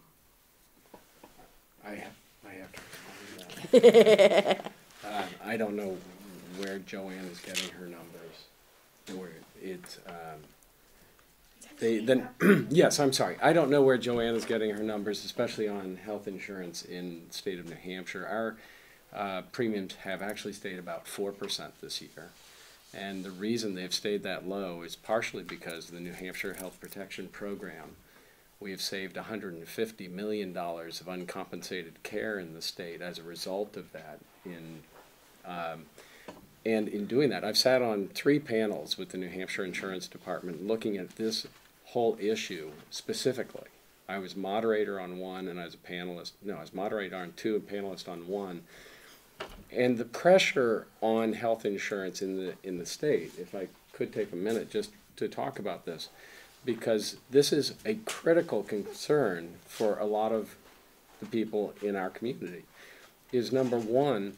I have, I have to respond to that. uh, I don't know where Joanne is getting her numbers. Where it's, um, they, then, yes, I'm sorry. I don't know where Joanne is getting her numbers, especially on health insurance in the state of New Hampshire. Our uh, premiums have actually stayed about four percent this year. And the reason they've stayed that low is partially because of the New Hampshire Health Protection Program. We have saved one hundred fifty million dollars of uncompensated care in the state as a result of that. In, um, and in doing that, I've sat on three panels with the New Hampshire Insurance Department looking at this whole issue specifically. I was moderator on one and I was a panelist, no, I was moderator on two and panelist on one. And the pressure on health insurance in the, in the state, if I could take a minute just to talk about this, because this is a critical concern for a lot of the people in our community, is number one,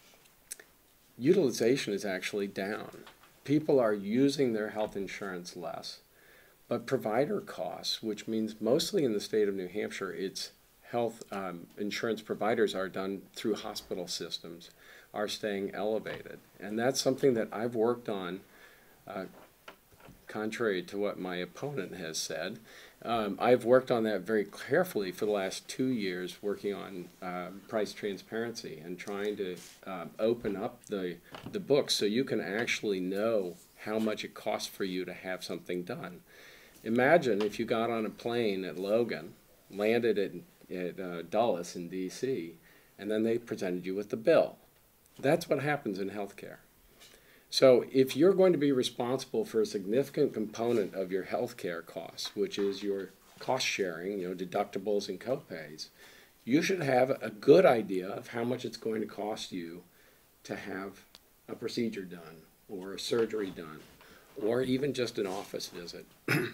utilization is actually down. People are using their health insurance less, but provider costs, which means mostly in the state of New Hampshire, it's health um, insurance providers are done through hospital systems, are staying elevated. And that's something that I've worked on, uh, contrary to what my opponent has said. Um, I've worked on that very carefully for the last two years, working on uh, price transparency and trying to uh, open up the, the books so you can actually know how much it costs for you to have something done. Imagine if you got on a plane at Logan, landed at, at uh, Dulles in D C, and then they presented you with the bill. That's what happens in healthcare. So if you're going to be responsible for a significant component of your healthcare costs, which is your cost sharing, you know, deductibles and copays, you should have a good idea of how much it's going to cost you to have a procedure done or a surgery done or even just an office visit.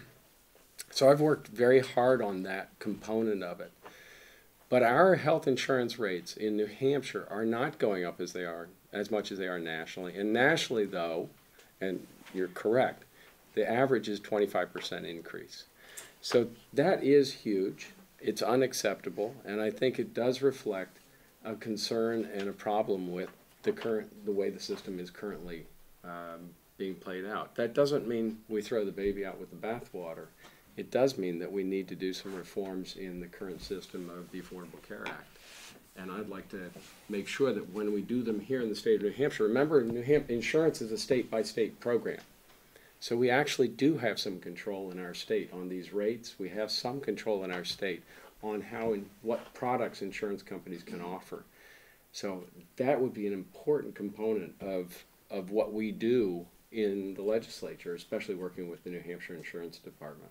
So I've worked very hard on that component of it. But our health insurance rates in New Hampshire are not going up as they are, as much as they are nationally. And nationally, though, and you're correct, the average is twenty-five percent increase. So that is huge. It's unacceptable, and I think it does reflect a concern and a problem with the current, the way the system is currently um, being played out. That doesn't mean we throw the baby out with the bathwater. It does mean that we need to do some reforms in the current system of the Affordable Care Act. And I'd like to make sure that when we do them here in the state of New Hampshire, remember, New Hampshire insurance is a state-by-state program. So we actually do have some control in our state on these rates. We have some control in our state on how and what products insurance companies can offer. So that would be an important component of, of what we do in the legislature, especially working with the New Hampshire Insurance Department.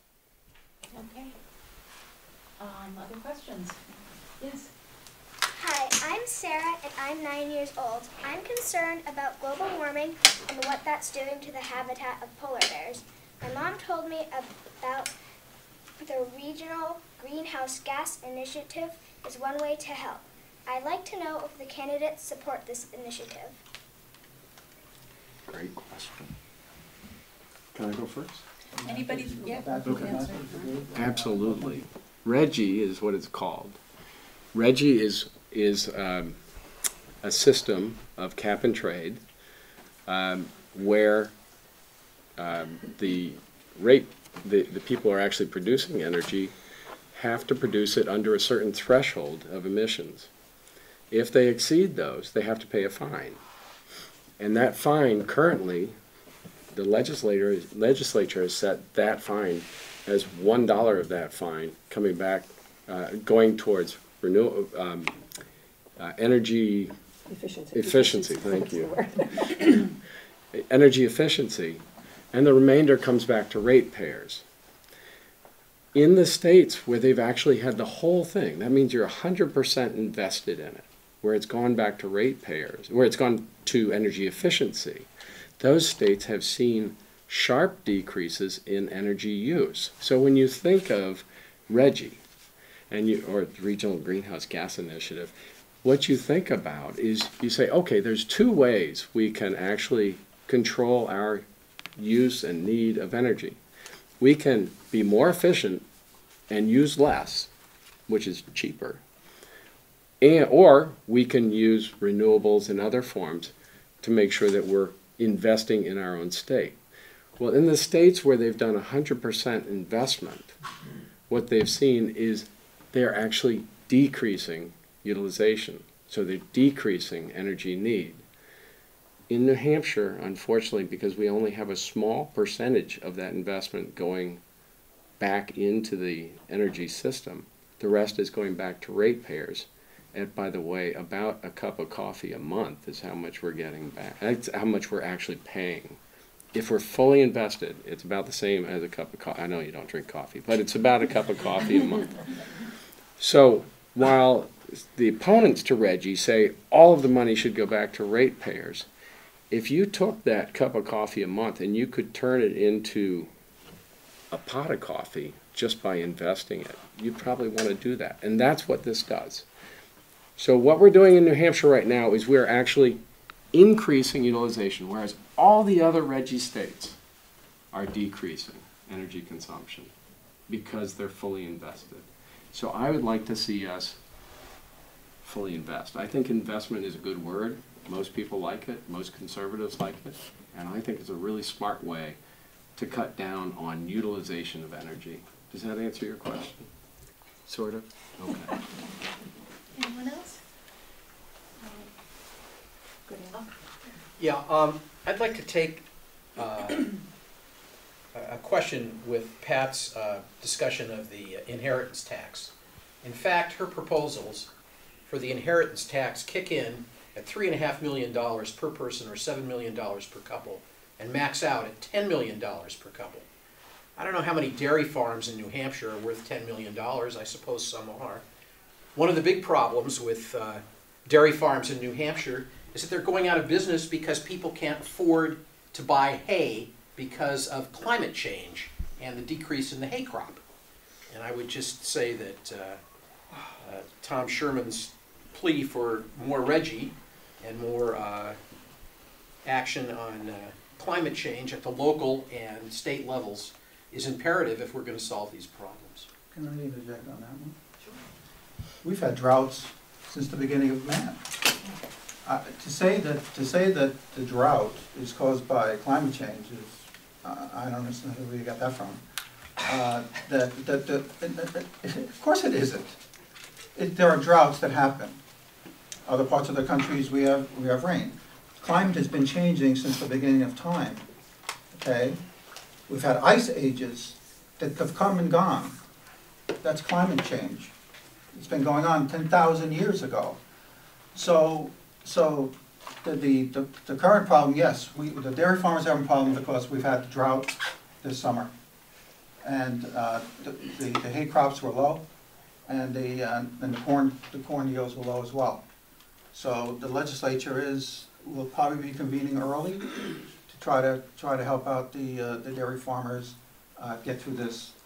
Okay. Um, other questions? Yes. Hi, I'm Sarah and I'm nine years old. I'm concerned about global warming and what that's doing to the habitat of polar bears. My mom told me about The Regional Greenhouse Gas Initiative is one way to help. I'd like to know if the candidates support this initiative. Great question. Can I go first? Anybody, yeah, Okay. answer. Absolutely. RGGI is what it's called. RGGI is, is um, a system of cap and trade um, where um, the rate, the, the people who are actually producing energy have to produce it under a certain threshold of emissions. If they exceed those, they have to pay a fine. And that fine currently, the legislator, legislature has set that fine as one dollar of that fine coming back, uh, going towards renew, um, uh, energy Efficiency. efficiency, thank That's the you. word. Energy efficiency, and the remainder comes back to ratepayers. In the states where they've actually had the whole thing, that means you're one hundred percent invested in it, where it's gone back to ratepayers, where it's gone to energy efficiency, those states have seen sharp decreases in energy use. So when you think of RGGI, and you, or the Regional Greenhouse Gas Initiative, what you think about is you say, okay, there's two ways we can actually control our use and need of energy. We can be more efficient and use less, which is cheaper, and, or we can use renewables and other forms to make sure that we're investing in our own state. Well, in the states where they've done one hundred percent investment, what they've seen is they're actually decreasing utilization. So they're decreasing energy need. In New Hampshire, unfortunately, because we only have a small percentage of that investment going back into the energy system, the rest is going back to ratepayers. And by the way, about a cup of coffee a month is how much we're getting back. That's how much we're actually paying. If we're fully invested, it's about the same as a cup of coffee. I know you don't drink coffee, but it's about a cup of coffee a month. So while the opponents to RGGI say all of the money should go back to ratepayers, if you took that cup of coffee a month and you could turn it into a pot of coffee just by investing it, you'd probably want to do that. And that's what this does. So what we're doing in New Hampshire right now is we're actually increasing utilization, whereas all the other RGGI states are decreasing energy consumption because they're fully invested. So I would like to see us fully invest. I think investment is a good word. Most people like it. Most conservatives like it. And I think it's a really smart way to cut down on utilization of energy. Does that answer your question? Sort of? Okay. Anyone else? Good enough. Yeah, um, I'd like to take uh, a a question with Pat's uh, discussion of the inheritance tax. In fact, her proposals for the inheritance tax kick in at three and a half million dollars per person, or seven million dollars per couple, and max out at ten million dollars per couple. I don't know how many dairy farms in New Hampshire are worth ten million dollars. I suppose some are. One of the big problems with uh, dairy farms in New Hampshire is that they're going out of business because people can't afford to buy hay because of climate change and the decrease in the hay crop. And I would just say that uh, uh, Tom Sherman's plea for more RGGI and more uh, action on uh, climate change at the local and state levels is imperative if we're going to solve these problems. Can I interject on that one? Sure. We've had droughts since the beginning of man. Uh, to say that to say that the drought is caused by climate change is uh, I don't understand where you got that from. Uh, that, that, that, that, that of course it isn't. It, there are droughts that happen. Other parts of the countries we have we have rain. Climate has been changing since the beginning of time. Okay, we've had ice ages that have come and gone. That's climate change. It's been going on ten thousand years ago. So. So the, the, the, the current problem, yes, we, the dairy farmers have a problem because we've had drought this summer. And uh, the, the, the hay crops were low, and the, uh, and the corn, the corn yields were low as well. So the legislature is, will probably be convening early to try to, try to help out the, uh, the dairy farmers uh, get through this,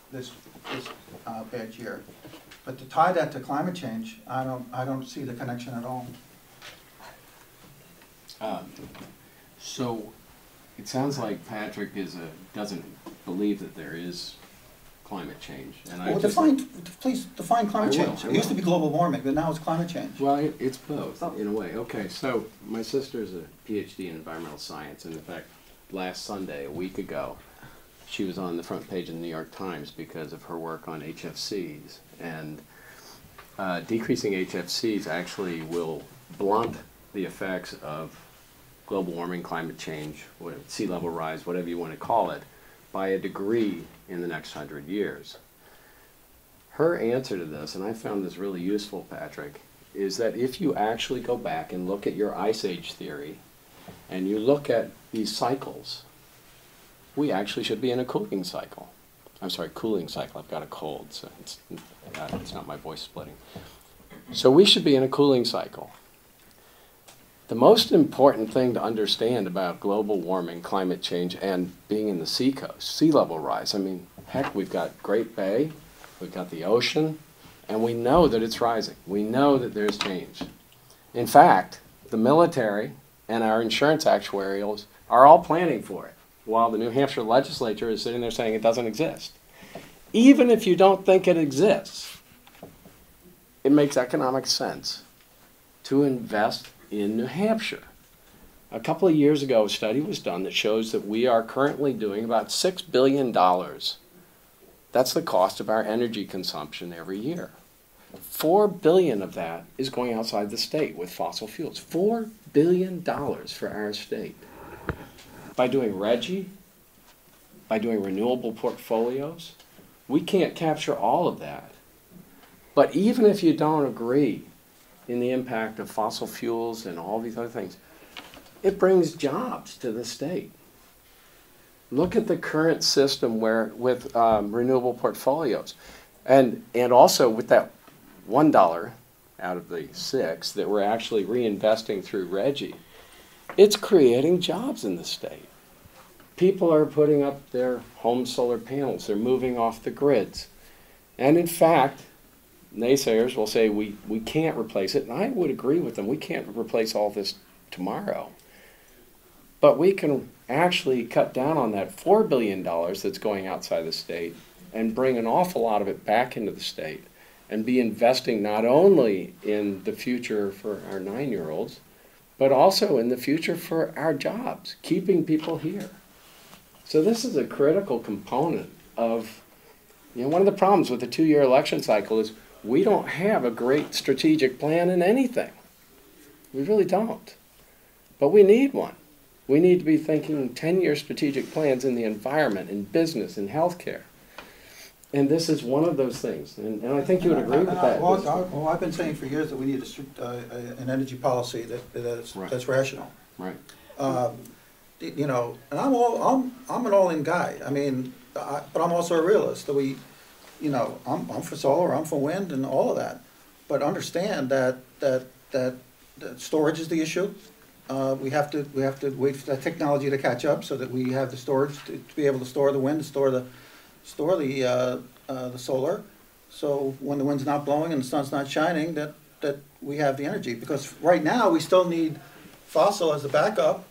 this, this uh, bad year. But to tie that to climate change, I don't, I don't see the connection at all. Um, So, it sounds like Patrick is a, doesn't believe that there is climate change, and I Well, just. define, please define climate I will, change. I It used to will. be global warming, but now it's climate change. Well, it, it's both, in a way. Okay, so my sister's a PhD in environmental science, and in fact, last Sunday, a week ago, she was on the front page of the New York Times because of her work on H F Cs. And uh, decreasing H F Cs actually will blunt the effects of global warming, climate change, whatever, sea level rise, whatever you want to call it, by a degree in the next hundred years. Her answer to this, and I found this really useful, Patrick, is that if you actually go back and look at your ice age theory, and you look at these cycles, we actually should be in a cooling cycle. I'm sorry, cooling cycle. I've got a cold, so it's, uh, it's not my voice splitting. So we should be in a cooling cycle. The most important thing to understand about global warming, climate change, and being in the seacoast, sea level rise, I mean, heck, we've got Great Bay, we've got the ocean, and we know that it's rising. We know that there's change. In fact, the military and our insurance actuarials are all planning for it, while the New Hampshire legislature is sitting there saying it doesn't exist. Even if you don't think it exists, it makes economic sense to invest in New Hampshire. A couple of years ago, a study was done that shows that we are currently doing about six billion dollars. That's the cost of our energy consumption every year. Four billion dollars of that is going outside the state with fossil fuels. Four billion dollars for our state. By doing RGGI, by doing renewable portfolios, we can't capture all of that. But even if you don't agree in the impact of fossil fuels and all these other things, it brings jobs to the state. Look at the current system where with um, renewable portfolios. And, and also with that one dollar out of the six that we're actually reinvesting through RGGI, it's creating jobs in the state. People are putting up their home solar panels. They're moving off the grids. And in fact, naysayers will say we, we can't replace it, and I would agree with them. We can't replace all this tomorrow. But we can actually cut down on that four billion dollars that's going outside the state and bring an awful lot of it back into the state and be investing not only in the future for our nine-year-olds, but also in the future for our jobs, keeping people here. So this is a critical component of, you know, one of the problems with the two-year election cycle is we don't have a great strategic plan in anything. We really don't. But we need one. We need to be thinking ten-year strategic plans in the environment, in business, in healthcare. And this is one of those things. And, and I think you would agree with that. Well, I- well, I've been saying for years that we need a, str- uh, an energy policy that, that's, Right. that's rational. Right. Um, you know, and I'm all, I'm, I'm an all-in guy. I mean, I, but I'm also a realist. That we, you know, I'm, I'm for solar, I'm for wind, and all of that. But understand that that that, that storage is the issue. Uh, we have to we have to wait for that technology to catch up so that we have the storage to, to be able to store the wind, store the store the uh, uh, the solar. So when the wind's not blowing and the sun's not shining, that that we have the energy. Because right now we still need fossil as a backup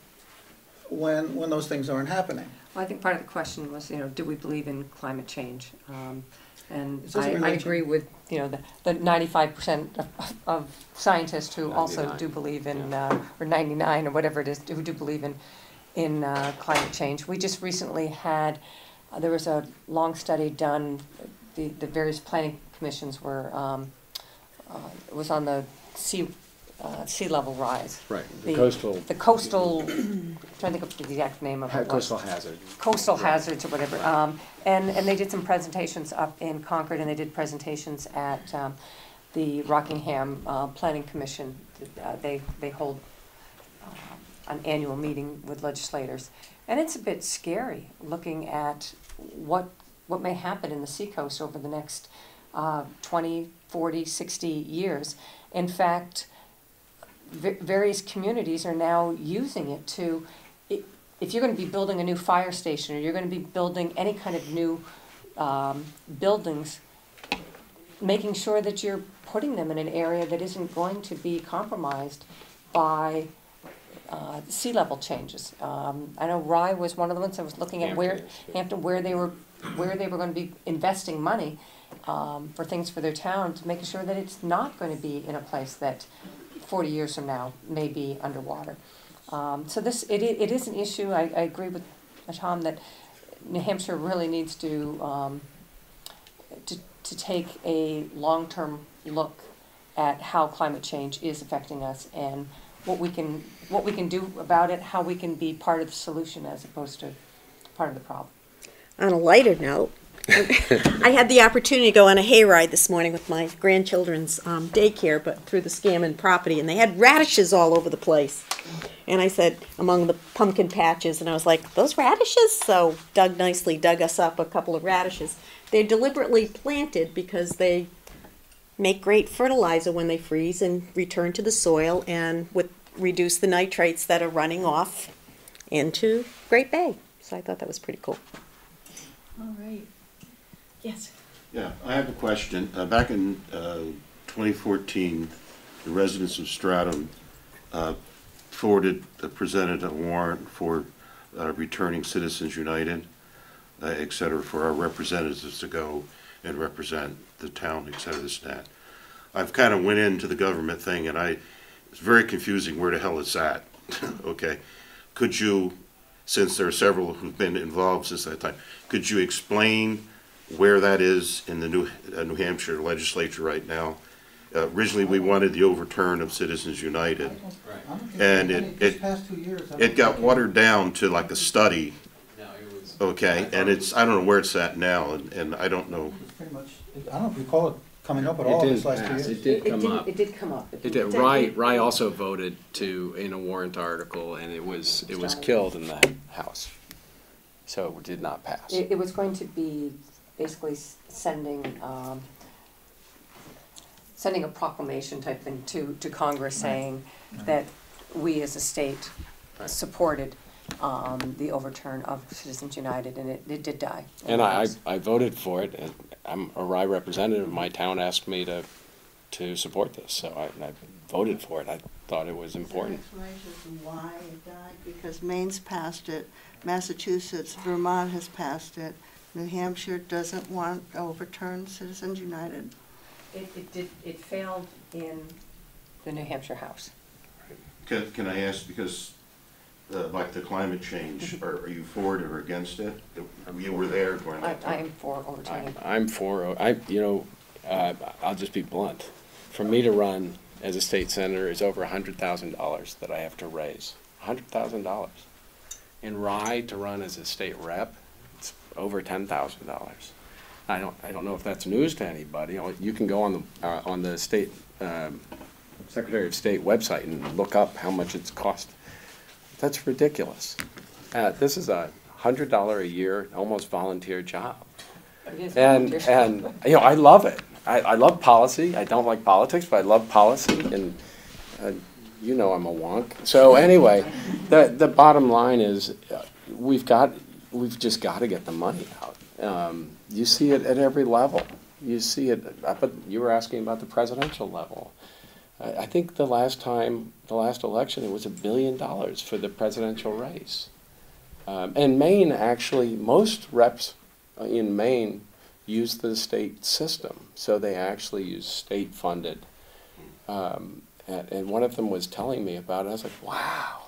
when when those things aren't happening. Well, I think part of the question was, you know, do we believe in climate change? Um, and It doesn't I, I relate to- agree with, you know, the, the ninety-five percent of, of scientists who also ninety-nine. do believe in, uh, or ninety-nine or whatever it is, who do believe in, in uh, climate change. We just recently had, uh, there was a long study done, the, the various planning commissions were, um, uh, it was on the sea, uh, sea level rise. Right. The The- coastal, The coastal, trying to think of the exact name of it. was. coastal hazard. Coastal hazards or whatever. Um, and, and they did some presentations up in Concord, and they did presentations at um, the Rockingham uh, Planning Commission. Uh, they, they hold uh, an annual meeting with legislators. And it's a bit scary looking at what, what may happen in the seacoast over the next uh, twenty, forty, sixty years. In fact, v- various communities are now using it to, i- if you're going to be building a new fire station or you're going to be building any kind of new um, buildings, making sure that you're putting them in an area that isn't going to be compromised by uh, sea level changes. Um, I know Rye was one of the ones I was looking at where, Hampton is, yeah. Hampton, where they were, where they were going to be investing money um, for things for their town, to make sure that it's not going to be in a place that forty years from now may be underwater. Um, so this, it, it is an issue. I, I agree with Tom that New Hampshire really needs to, um, to, to take a long-term look at how climate change is affecting us and what we can, what we can do about it, how we can be part of the solution as opposed to part of the problem. On a lighter note, I had the opportunity to go on a hayride this morning with my grandchildren's um, daycare, but through the Scammon property, and they had radishes all over the place. And I said, among the pumpkin patches, and I was like, those radishes? So Doug nicely dug us up a couple of radishes. They're deliberately planted because they make great fertilizer when they freeze and return to the soil and would reduce the nitrates that are running off into Great Bay. So I thought that was pretty cool. All right. Yes. Yeah, I have a question. Uh, back in uh, twenty fourteen, the residents of Stratham uh, forwarded, uh, presented a warrant for uh, returning Citizens United, uh, et cetera, for our representatives to go and represent the town, et cetera, this and that. I've kind of went into the government thing, and I, it's very confusing where the hell it's at. Okay, could you, since there are several who've been involved since that time, could you explain where that is in the New, uh, New Hampshire legislature right now? Uh, originally, we wanted the overturn of Citizens United, and it it, it got watered down to like a study. Okay, and it's, I don't know where it's at now, and, and I don't know. Pretty much, I don't recall it coming up at all It this did last two pass, years. it did It come did- up. It did come up. It did, Rye, Rye also voted to, in a warrant article, and it was, it was killed in the House. So it did not pass. It, it was going to be basically s- sending, um, sending a proclamation type thing to, to Congress saying that we as a state Right. supported um, the overturn of Citizens United, and it, it did die. And I, I I voted for it, and I'm a Rye representative, my town asked me to, to support this, so I, I voted for it, I thought it was important. Is there an explanation as to why it died? Because Maine's passed it, Massachusetts, Vermont has passed it, New Hampshire doesn't want to overturn Citizens United. It, it did, it failed in the New Hampshire House. Can, can I ask, because uh, like the climate change, are, are you for it or against it? You were there during I, that I time. am for overturning. I- I'm for, I, you know, uh, I'll just be blunt. For me to run as a state senator is over a hundred thousand dollars that I have to raise, a hundred thousand dollars. In Rye, to run as a state rep, it's over ten thousand dollars. I don't, I don't know if that's news to anybody. You know, you can go on the, uh, on the state, um, Secretary of State website and look up how much it's cost. That's ridiculous. Uh, this is a hundred dollar a year, almost volunteer job. It is And, volunteer. and, you know, I love it. I, I love policy. I don't like politics, but I love policy, and, uh, you know I'm a wonk. So anyway, the, the bottom line is, uh, we've got, we've just got to get the money out. Um, you see it at every level. You see it, uh, but you were asking about the presidential level. I, I think the last time, the last election, it was a billion dollars for the presidential race. Um, and Maine, actually, most reps in Maine use the state system, so they actually use state-funded. Um, and, and one of them was telling me about it. I was like, wow.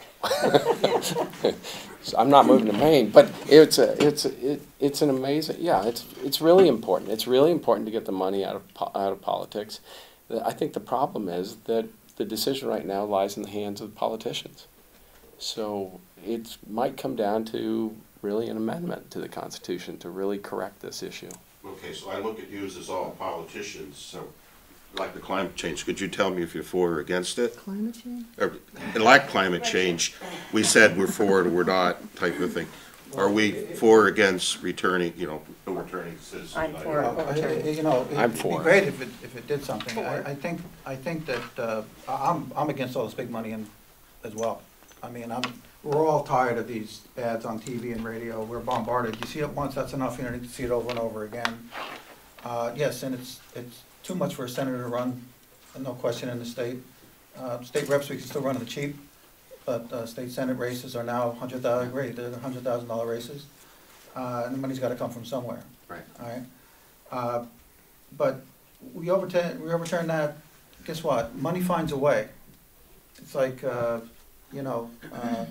So I'm not moving to Maine, but it's a, it's a, it, it's an amazing. Yeah, it's it's really important. It's really important to get the money out of po out of politics. I think the problem is that the decision right now lies in the hands of the politicians. So it might come down to really an amendment to the Constitution to really correct this issue. Okay, so I look at you as all politicians, so like the climate change, could you tell me if you're for or against it? Climate change? Or, like climate change, we said we're for it or we're not type of thing. Are we for or against returning, you know, overturning Citizens I'm United? for Well, I- I- You know, I'm it'd be for it. great if it, if it did something. I, I think, I think that, uh, I- I'm, I'm against all this big money and, as well. I mean, I'm, we're all tired of these ads on T V and radio. We're bombarded. You see it once, that's enough. You don't need to see it over and over again. Uh, yes, and it's it's too much for a senator to run, no question, in the state. Uh, state reps, we can still run them cheap, but uh, state senate races are now one hundred thousand dollars, they're one hundred thousand dollar races. Uh, and the money's got to come from somewhere. Right. All right. Uh, but we overturn, we overturn that. Guess what? Money finds a way. It's like, uh, you know, uh,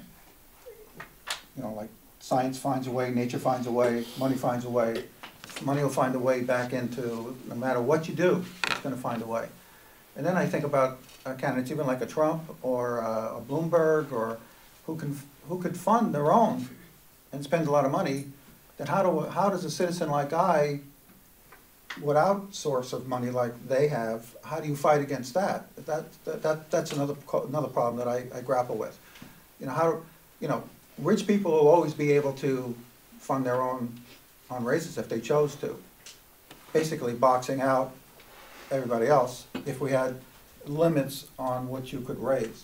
you know, like science finds a way, nature finds a way, money finds a way. Money will find a way back into, no matter what you do, it's going to find a way. And then I think about uh, candidates, even like a Trump or uh, a Bloomberg, or who can who could fund their own and spend a lot of money. Then how do how does a citizen like I, without source of money like they have, how do you fight against that? That that, that that's another another problem that I, I grapple with. You know how you know rich people will always be able to fund their own on races if they chose to, basically boxing out everybody else if we had limits on what you could raise.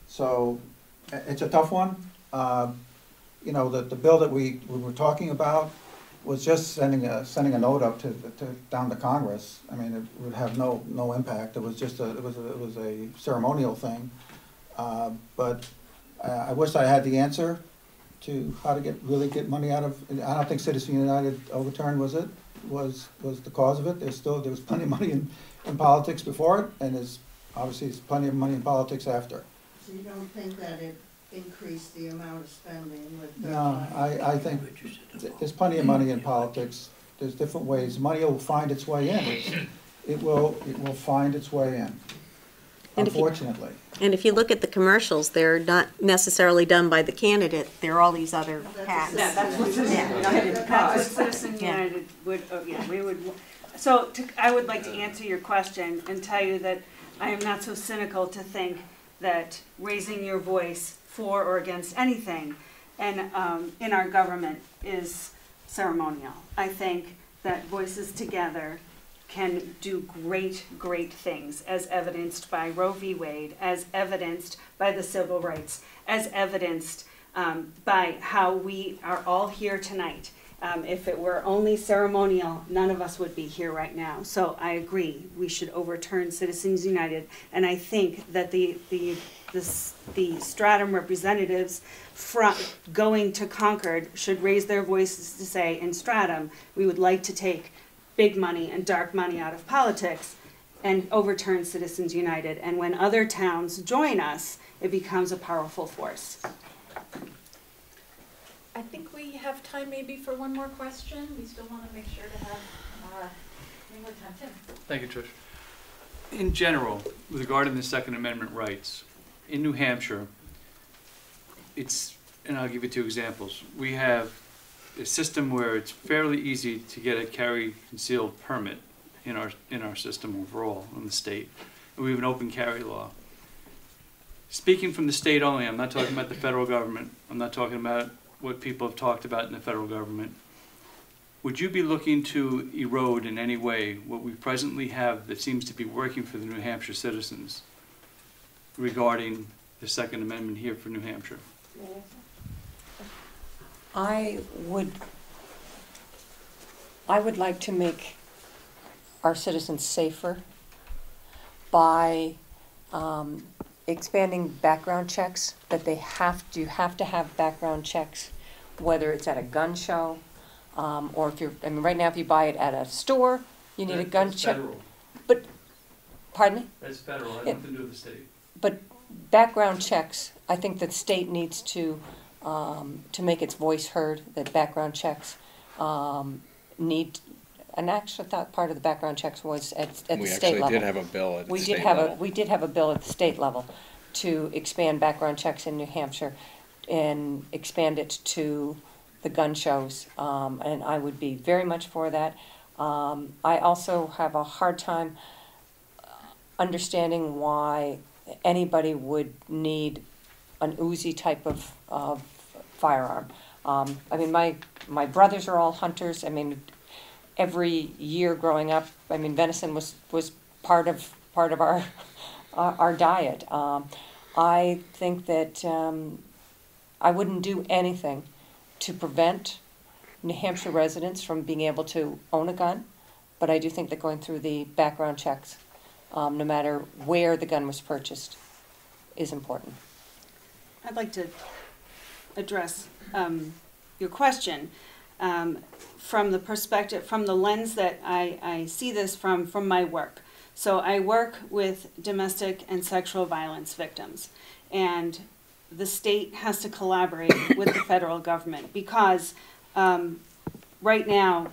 So it's a tough one. Uh, you know, the, the bill that we, we were talking about was just sending a sending a note up to, to down to Congress. I mean, it would have no no impact. It was just a it was a, it was a ceremonial thing. Uh, but uh, I wish I had the answer to how to get really get money out of. I don't think Citizens United overturned was it was was the cause of it. There's still there was plenty of money in, in politics before it, and there's obviously there's plenty of money in politics after. So you don't think that it increased the amount of spending with the? No, I I think there's plenty of money in politics. There's different ways. Money will find its way in. It's, it will it will find its way in. And if you- Unfortunately. And if you look at the commercials, they're not necessarily done by the candidate. There are all these other hacks. Yeah, that's what Citizens Yeah. United, that's what Citizens Yeah. United would, oh, yeah, we would, so to, I would like to answer your question and tell you that I am not so cynical to think that raising your voice for or against anything and, um, in our government is ceremonial. I think that voices together can do great, great things, as evidenced by Roe v. Wade, as evidenced by the civil rights, as evidenced um, by how we are all here tonight. Um, if it were only ceremonial, none of us would be here right now. So I agree, we should overturn Citizens United, and I think that the the the, the Stratham representatives from going to Concord should raise their voices to say, in Stratham, we would like to take big money and dark money out of politics and overturn Citizens United. And when other towns join us, it becomes a powerful force. I think we have time maybe for one more question. We still want to make sure to have uh, any more time. Tim. Thank you, Trish. In general, regarding the Second Amendment rights, in New Hampshire, it's, and I'll give you two examples. We have a system where it's fairly easy to get a carry concealed permit in our in our system overall in the state. And we have an open carry law. Speaking from the state only, I'm not talking about the federal government. I'm not talking about what people have talked about in the federal government. Would you be looking to erode in any way what we presently have that seems to be working for the New Hampshire citizens regarding the Second Amendment here for New Hampshire? I would, I would like to make our citizens safer by um, expanding background checks, that they have to, have to have background checks, whether it's at a gun show, um, or if you're, I mean, right now if you buy it at a store, you need a gun That's check. federal. But, pardon me? That's federal, has Yeah. nothing to do with the state. But background checks, I think the state needs to, um, to make its voice heard, that background checks um, need, and actually I thought part of the background checks was at, at the state level. We actually did have a bill at the We state did have a, level. we did have a bill at the state level to expand background checks in New Hampshire and expand it to the gun shows, um, and I would be very much for that. Um, I also have a hard time understanding why anybody would need an Uzi type of, of firearm. Um, I mean, my, my brothers are all hunters. I mean, every year growing up, I mean, venison was, was part of, part of our, our, our diet. Um, I think that, um, I wouldn't do anything to prevent New Hampshire residents from being able to own a gun, but I do think that going through the background checks, um, no matter where the gun was purchased, is important. I'd like to address um, your question um, from the perspective, from the lens that I, I see this from, from my work. So I work with domestic and sexual violence victims, and the state has to collaborate with the federal government because um, right now,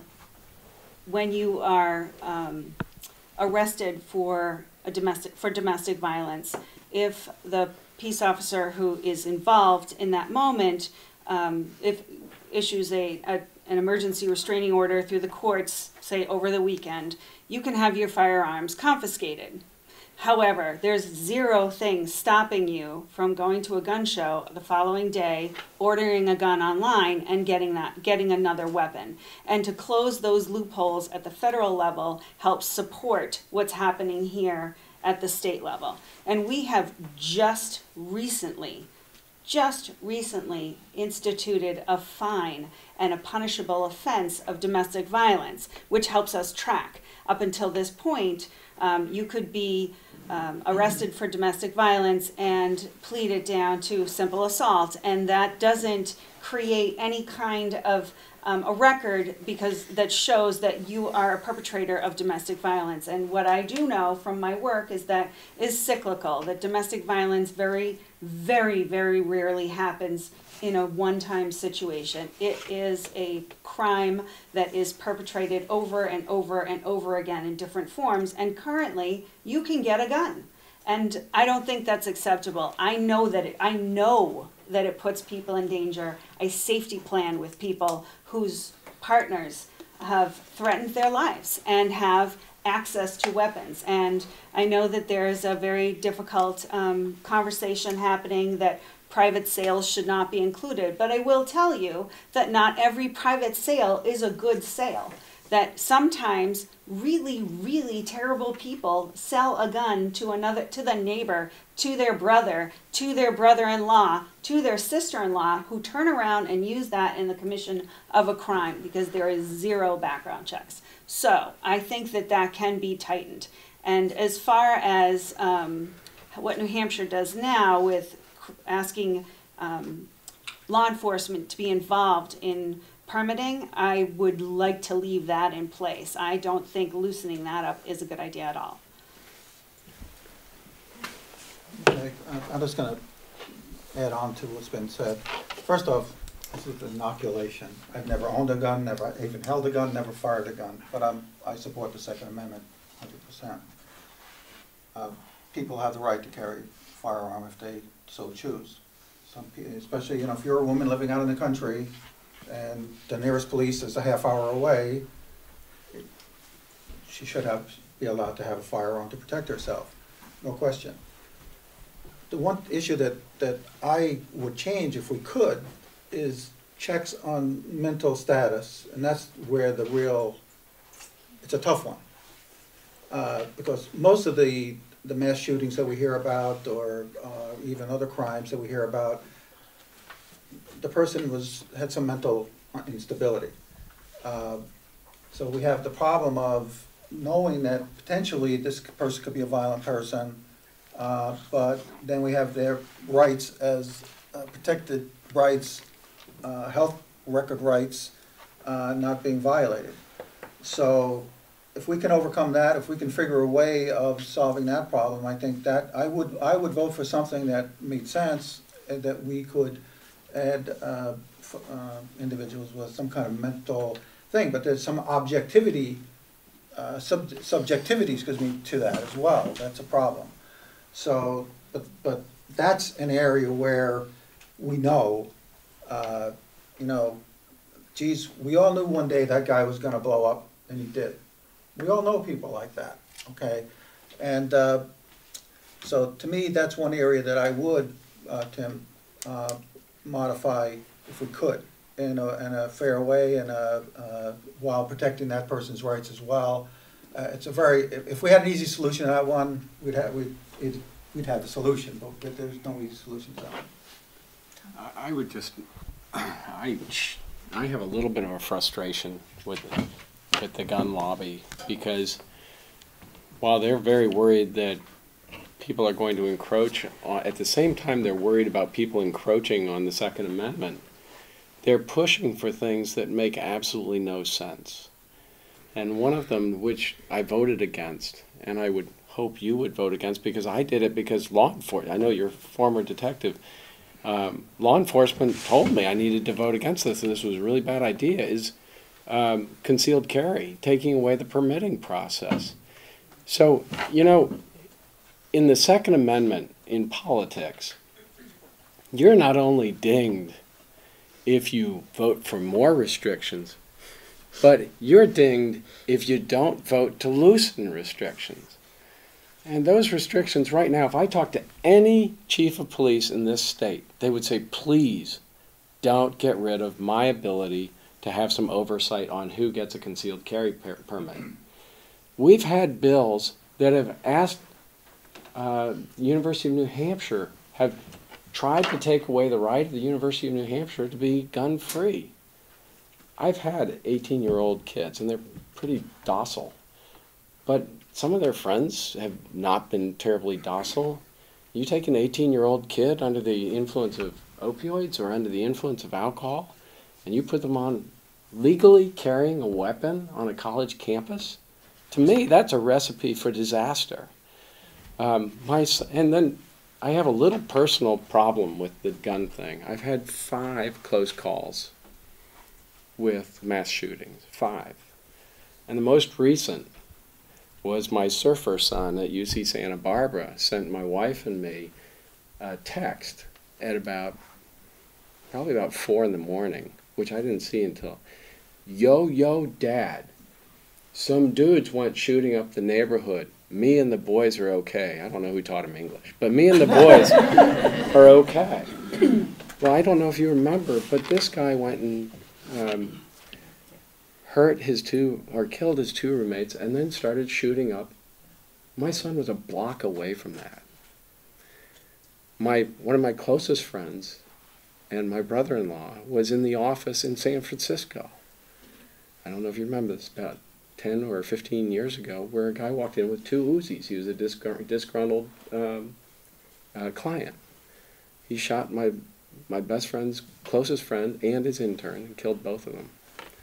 when you are um, arrested for a domestic for domestic violence, if the peace officer who is involved in that moment, um, if issues a, a an emergency restraining order through the courts, say over the weekend, you can have your firearms confiscated. However, there's zero things stopping you from going to a gun show the following day, ordering a gun online, and getting that, getting another weapon. And to close those loopholes at the federal level helps support what's happening here at the state level. And we have just recently, just recently instituted a fine and a punishable offense of domestic violence, which helps us track. Up until this point, um, you could be um, arrested for domestic violence and plead it down to simple assault, and that doesn't create any kind of um, a record because that shows that you are a perpetrator of domestic violence. And what I do know from my work is that is cyclical, that domestic violence very, very, very rarely happens in a one-time situation. It is a crime that is perpetrated over and over and over again in different forms, and currently you can get a gun. And I don't think that's acceptable. I know that it, I know that it puts people in danger. I safety plan with people whose partners have threatened their lives and have access to weapons. And I know that there is a very difficult um, conversation happening that private sales should not be included. But I will tell you that not every private sale is a good sale. That sometimes really, really terrible people sell a gun to another, to the neighbor, to their brother, to their brother-in-law, to their sister-in-law, who turn around and use that in the commission of a crime because there is zero background checks. So I think that that can be tightened. And as far as um, what New Hampshire does now with asking um, law enforcement to be involved in permitting, I would like to leave that in place. I don't think loosening that up is a good idea at all. Okay, I'm just going to add on to what's been said. First off, this is inoculation. I've never owned a gun, never even held a gun, never fired a gun, but I'm, I support the Second Amendment one hundred percent. Uh, people have the right to carry a firearm if they so choose. Some people, especially, you know, if you're a woman living out in the country and the nearest police is a half hour away, she should have be allowed to have a firearm to protect herself, no question. The one issue that, that I would change if we could is checks on mental status, and that's where the real, it's a tough one. Uh, because most of the, the mass shootings that we hear about, or uh, even other crimes that we hear about, the person was had some mental instability. Uh, so we have the problem of knowing that potentially this person could be a violent person, uh, but then we have their rights as uh, protected rights, uh, health record rights, uh, not being violated. So if we can overcome that, if we can figure a way of solving that problem, I think that I would I would vote for something that made sense, and that we could add uh, f uh, individuals with some kind of mental thing, but there's some objectivity, uh, sub subjectivity, excuse me, to that as well. That's a problem. So, but but that's an area where we know, uh, you know, geez, we all knew one day that guy was going to blow up, and he did. We all know people like that, okay? And uh, so to me, that's one area that I would, uh, Tim, uh, modify if we could in a, in a fair way, and a, uh, while protecting that person's rights as well. Uh, it's a very, if, if we had an easy solution to that one, we'd have, we'd, it, we'd have the solution, but there's no easy solution to that one. I would just, I, I have a little bit of a frustration with, with the gun lobby, because while they're very worried that people are going to encroach, on, at the same time they're worried about people encroaching on the Second Amendment, they're pushing for things that make absolutely no sense. And one of them, which I voted against, and I would hope you would vote against, because I did it because law enforcement, I know you're a former detective, um, law enforcement told me I needed to vote against this, and this was a really bad idea, is um, concealed carry, taking away the permitting process. So, you know, in the Second Amendment in politics, you're not only dinged if you vote for more restrictions, but you're dinged if you don't vote to loosen restrictions. And those restrictions right now, if I talk to any chief of police in this state, they would say, please don't get rid of my ability to have some oversight on who gets a concealed carry per permit. We've had bills that have asked uh, the University of New Hampshire, have tried to take away the right of the University of New Hampshire to be gun-free. I've had eighteen-year-old kids, and they're pretty docile. But some of their friends have not been terribly docile. You take an eighteen-year-old kid under the influence of opioids or under the influence of alcohol, and you put them on legally carrying a weapon on a college campus, to me, that's a recipe for disaster. Um, my, and then I have a little personal problem with the gun thing. I've had five close calls with mass shootings, five. And the most recent was my surfer son at U C Santa Barbara sent my wife and me a text at about, probably about four in the morning, which I didn't see until, yo, yo, dad, some dudes went shooting up the neighborhood. Me and the boys are okay. I don't know who taught him English, but me and the boys are okay. Well, I don't know if you remember, but this guy went and um, hurt his two, or killed his two roommates, and then started shooting up. My son was a block away from that. My, one of my closest friends and my brother-in-law was in the office in San Francisco. I don't know if you remember this, about ten or fifteen years ago, where a guy walked in with two Uzis. He was a disgr disgruntled um, uh, client. He shot my, my best friend's closest friend and his intern and killed both of them.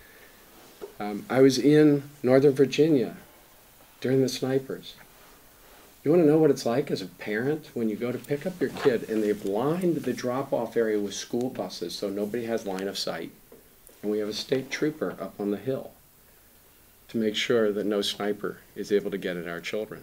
Um, I was in Northern Virginia during the snipers. You want to know what it's like as a parent when you go to pick up your kid and they've lined the drop-off area with school buses so nobody has line of sight, and we have a state trooper up on the hill to make sure that no sniper is able to get at our children.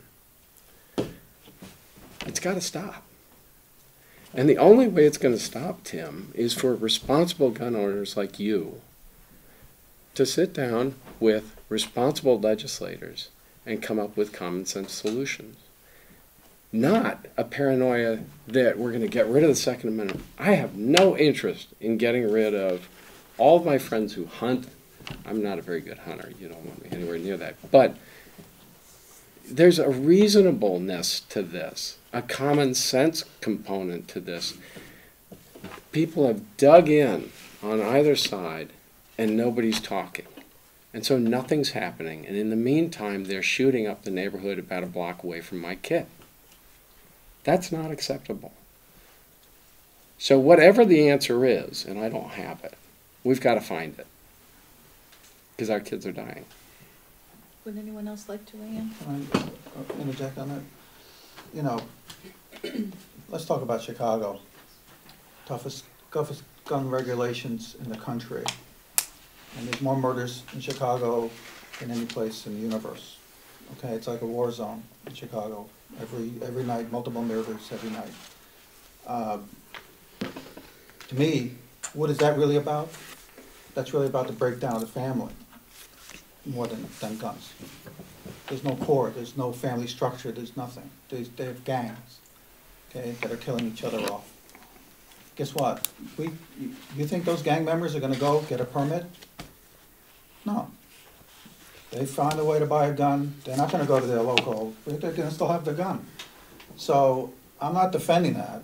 It's got to stop. And the only way it's going to stop, Tim, is for responsible gun owners like you to sit down with responsible legislators and come up with common sense solutions. Not a paranoia that we're going to get rid of the Second Amendment. I have no interest in getting rid of all of my friends who hunt. I'm not a very good hunter. You don't want me anywhere near that. But there's a reasonableness to this, a common sense component to this. People have dug in on either side and nobody's talking. And so nothing's happening. And in the meantime, they're shooting up the neighborhood about a block away from my kid. That's not acceptable. So whatever the answer is, and I don't have it, we've got to find it. Because our kids are dying. Would anyone else like to weigh in? Can I interject on that? You know, let's talk about Chicago. Toughest, toughest gun regulations in the country. And there's more murders in Chicago than any place in the universe. Okay, it's like a war zone in Chicago. Every every night, multiple murders every night. Uh, to me, what is that really about? That's really about the breakdown of the family, more than, than guns. There's no core, there's no family structure, there's nothing. There's, they have gangs, okay, that are killing each other off. Guess what? We, you think those gang members are going to go get a permit? No. They find a way to buy a gun. They're not going to go to their local. They're going to still have the gun. So I'm not defending that.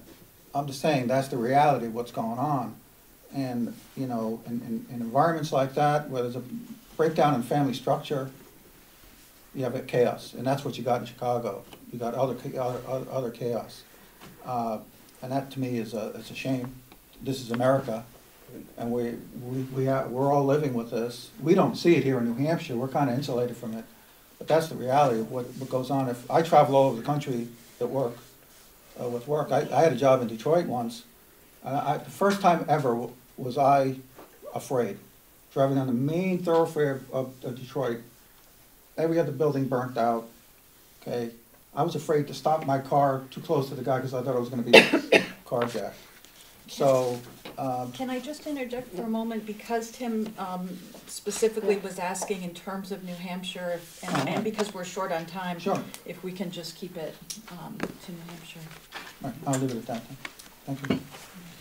I'm just saying, that's the reality of what's going on. And, you know, in, in, in environments like that, where there's a breakdown in family structure, you have a chaos, and that's what you got in Chicago. You got other, other, other chaos. Uh, and that to me is a, it's a shame. This is America, and we, we, we have, we're all living with this. We don't see it here in New Hampshire, we're kind of insulated from it. But that's the reality of what, what goes on. If I travel all over the country at work, uh, with work, I, I had a job in Detroit once. And I, the first time ever w was I afraid, driving on the main thoroughfare of, of Detroit. Every other building burnt out, okay? I was afraid to stop my car too close to the guy because I thought I was gonna be carjacked. So, um, Can I just interject for a moment, because Tim um, specifically was asking in terms of New Hampshire, if- and, and because we're short on time, sure, if we can just keep it um, to New Hampshire. right, I'll leave it at that then. Thank you.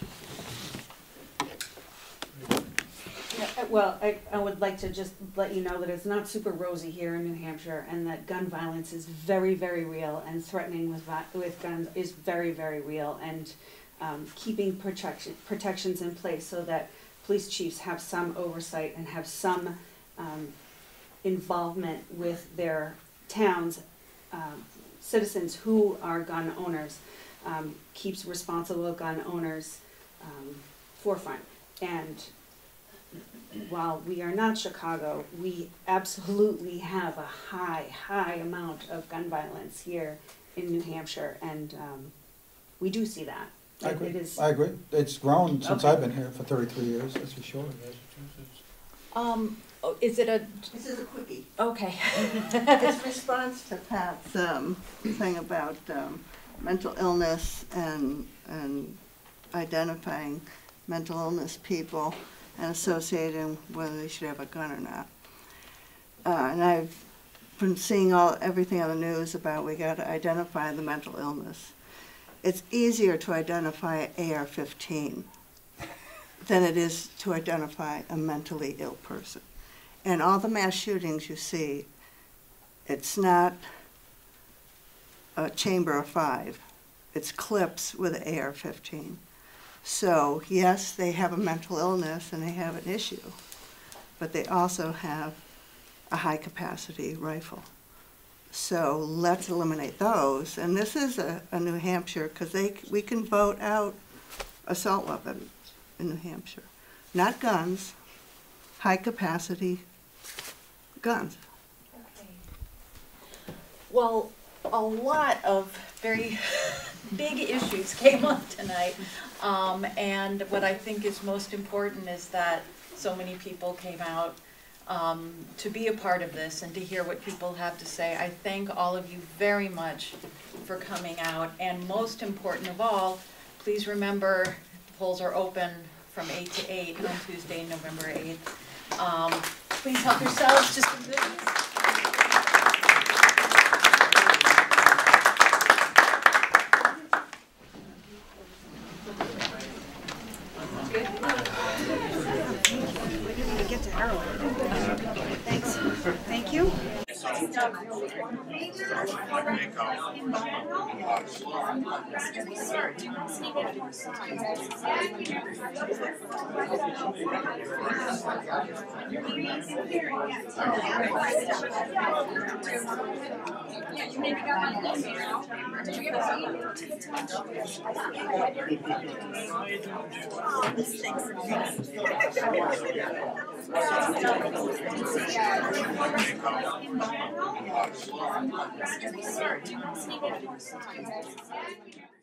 Yeah, uh, Well, I, I would like to just let you know that it's not super rosy here in New Hampshire, and that gun violence is very, very real, and threatening with vi- with guns is very, very real, and um, keeping protection protections in place so that police chiefs have some oversight and have some um, involvement with their towns, um, citizens who are gun owners, um, keeps responsible gun owners um, forefront. And while we are not Chicago, we absolutely have a high, high amount of gun violence here in New Hampshire, and um, we do see that. I It- agree, It is, I agree. It's grown since Okay. I've been here for thirty-three years, that's for sure. Um, oh, is it a, This is a quickie. okay. It's response to Pat's um, thing about um, mental illness and, and identifying mental illness people and associating whether they should have a gun or not. Uh, and I've been seeing all, everything on the news about we got to identify the mental illness. It's easier to identify A R fifteen than it is to identify a mentally ill person. And all the mass shootings you see, it's not a chamber of five. It's clips with an A R fifteen. So yes, they have a mental illness and they have an issue, but they also have a high-capacity rifle. So let's eliminate those. And this is a, a New Hampshire, because they we can vote out assault weapons in New Hampshire. Not guns, high-capacity guns. Well, a lot of very big issues came up tonight. Um, and what I think is most important is that so many people came out um, to be a part of this and to hear what people have to say. I thank all of you very much for coming out. And most important of all, please remember the polls are open from eight to eight on Tuesday, November eighth. Um, please help yourselves to some goodies. get to heroin. Thanks. Thank you. Thank you.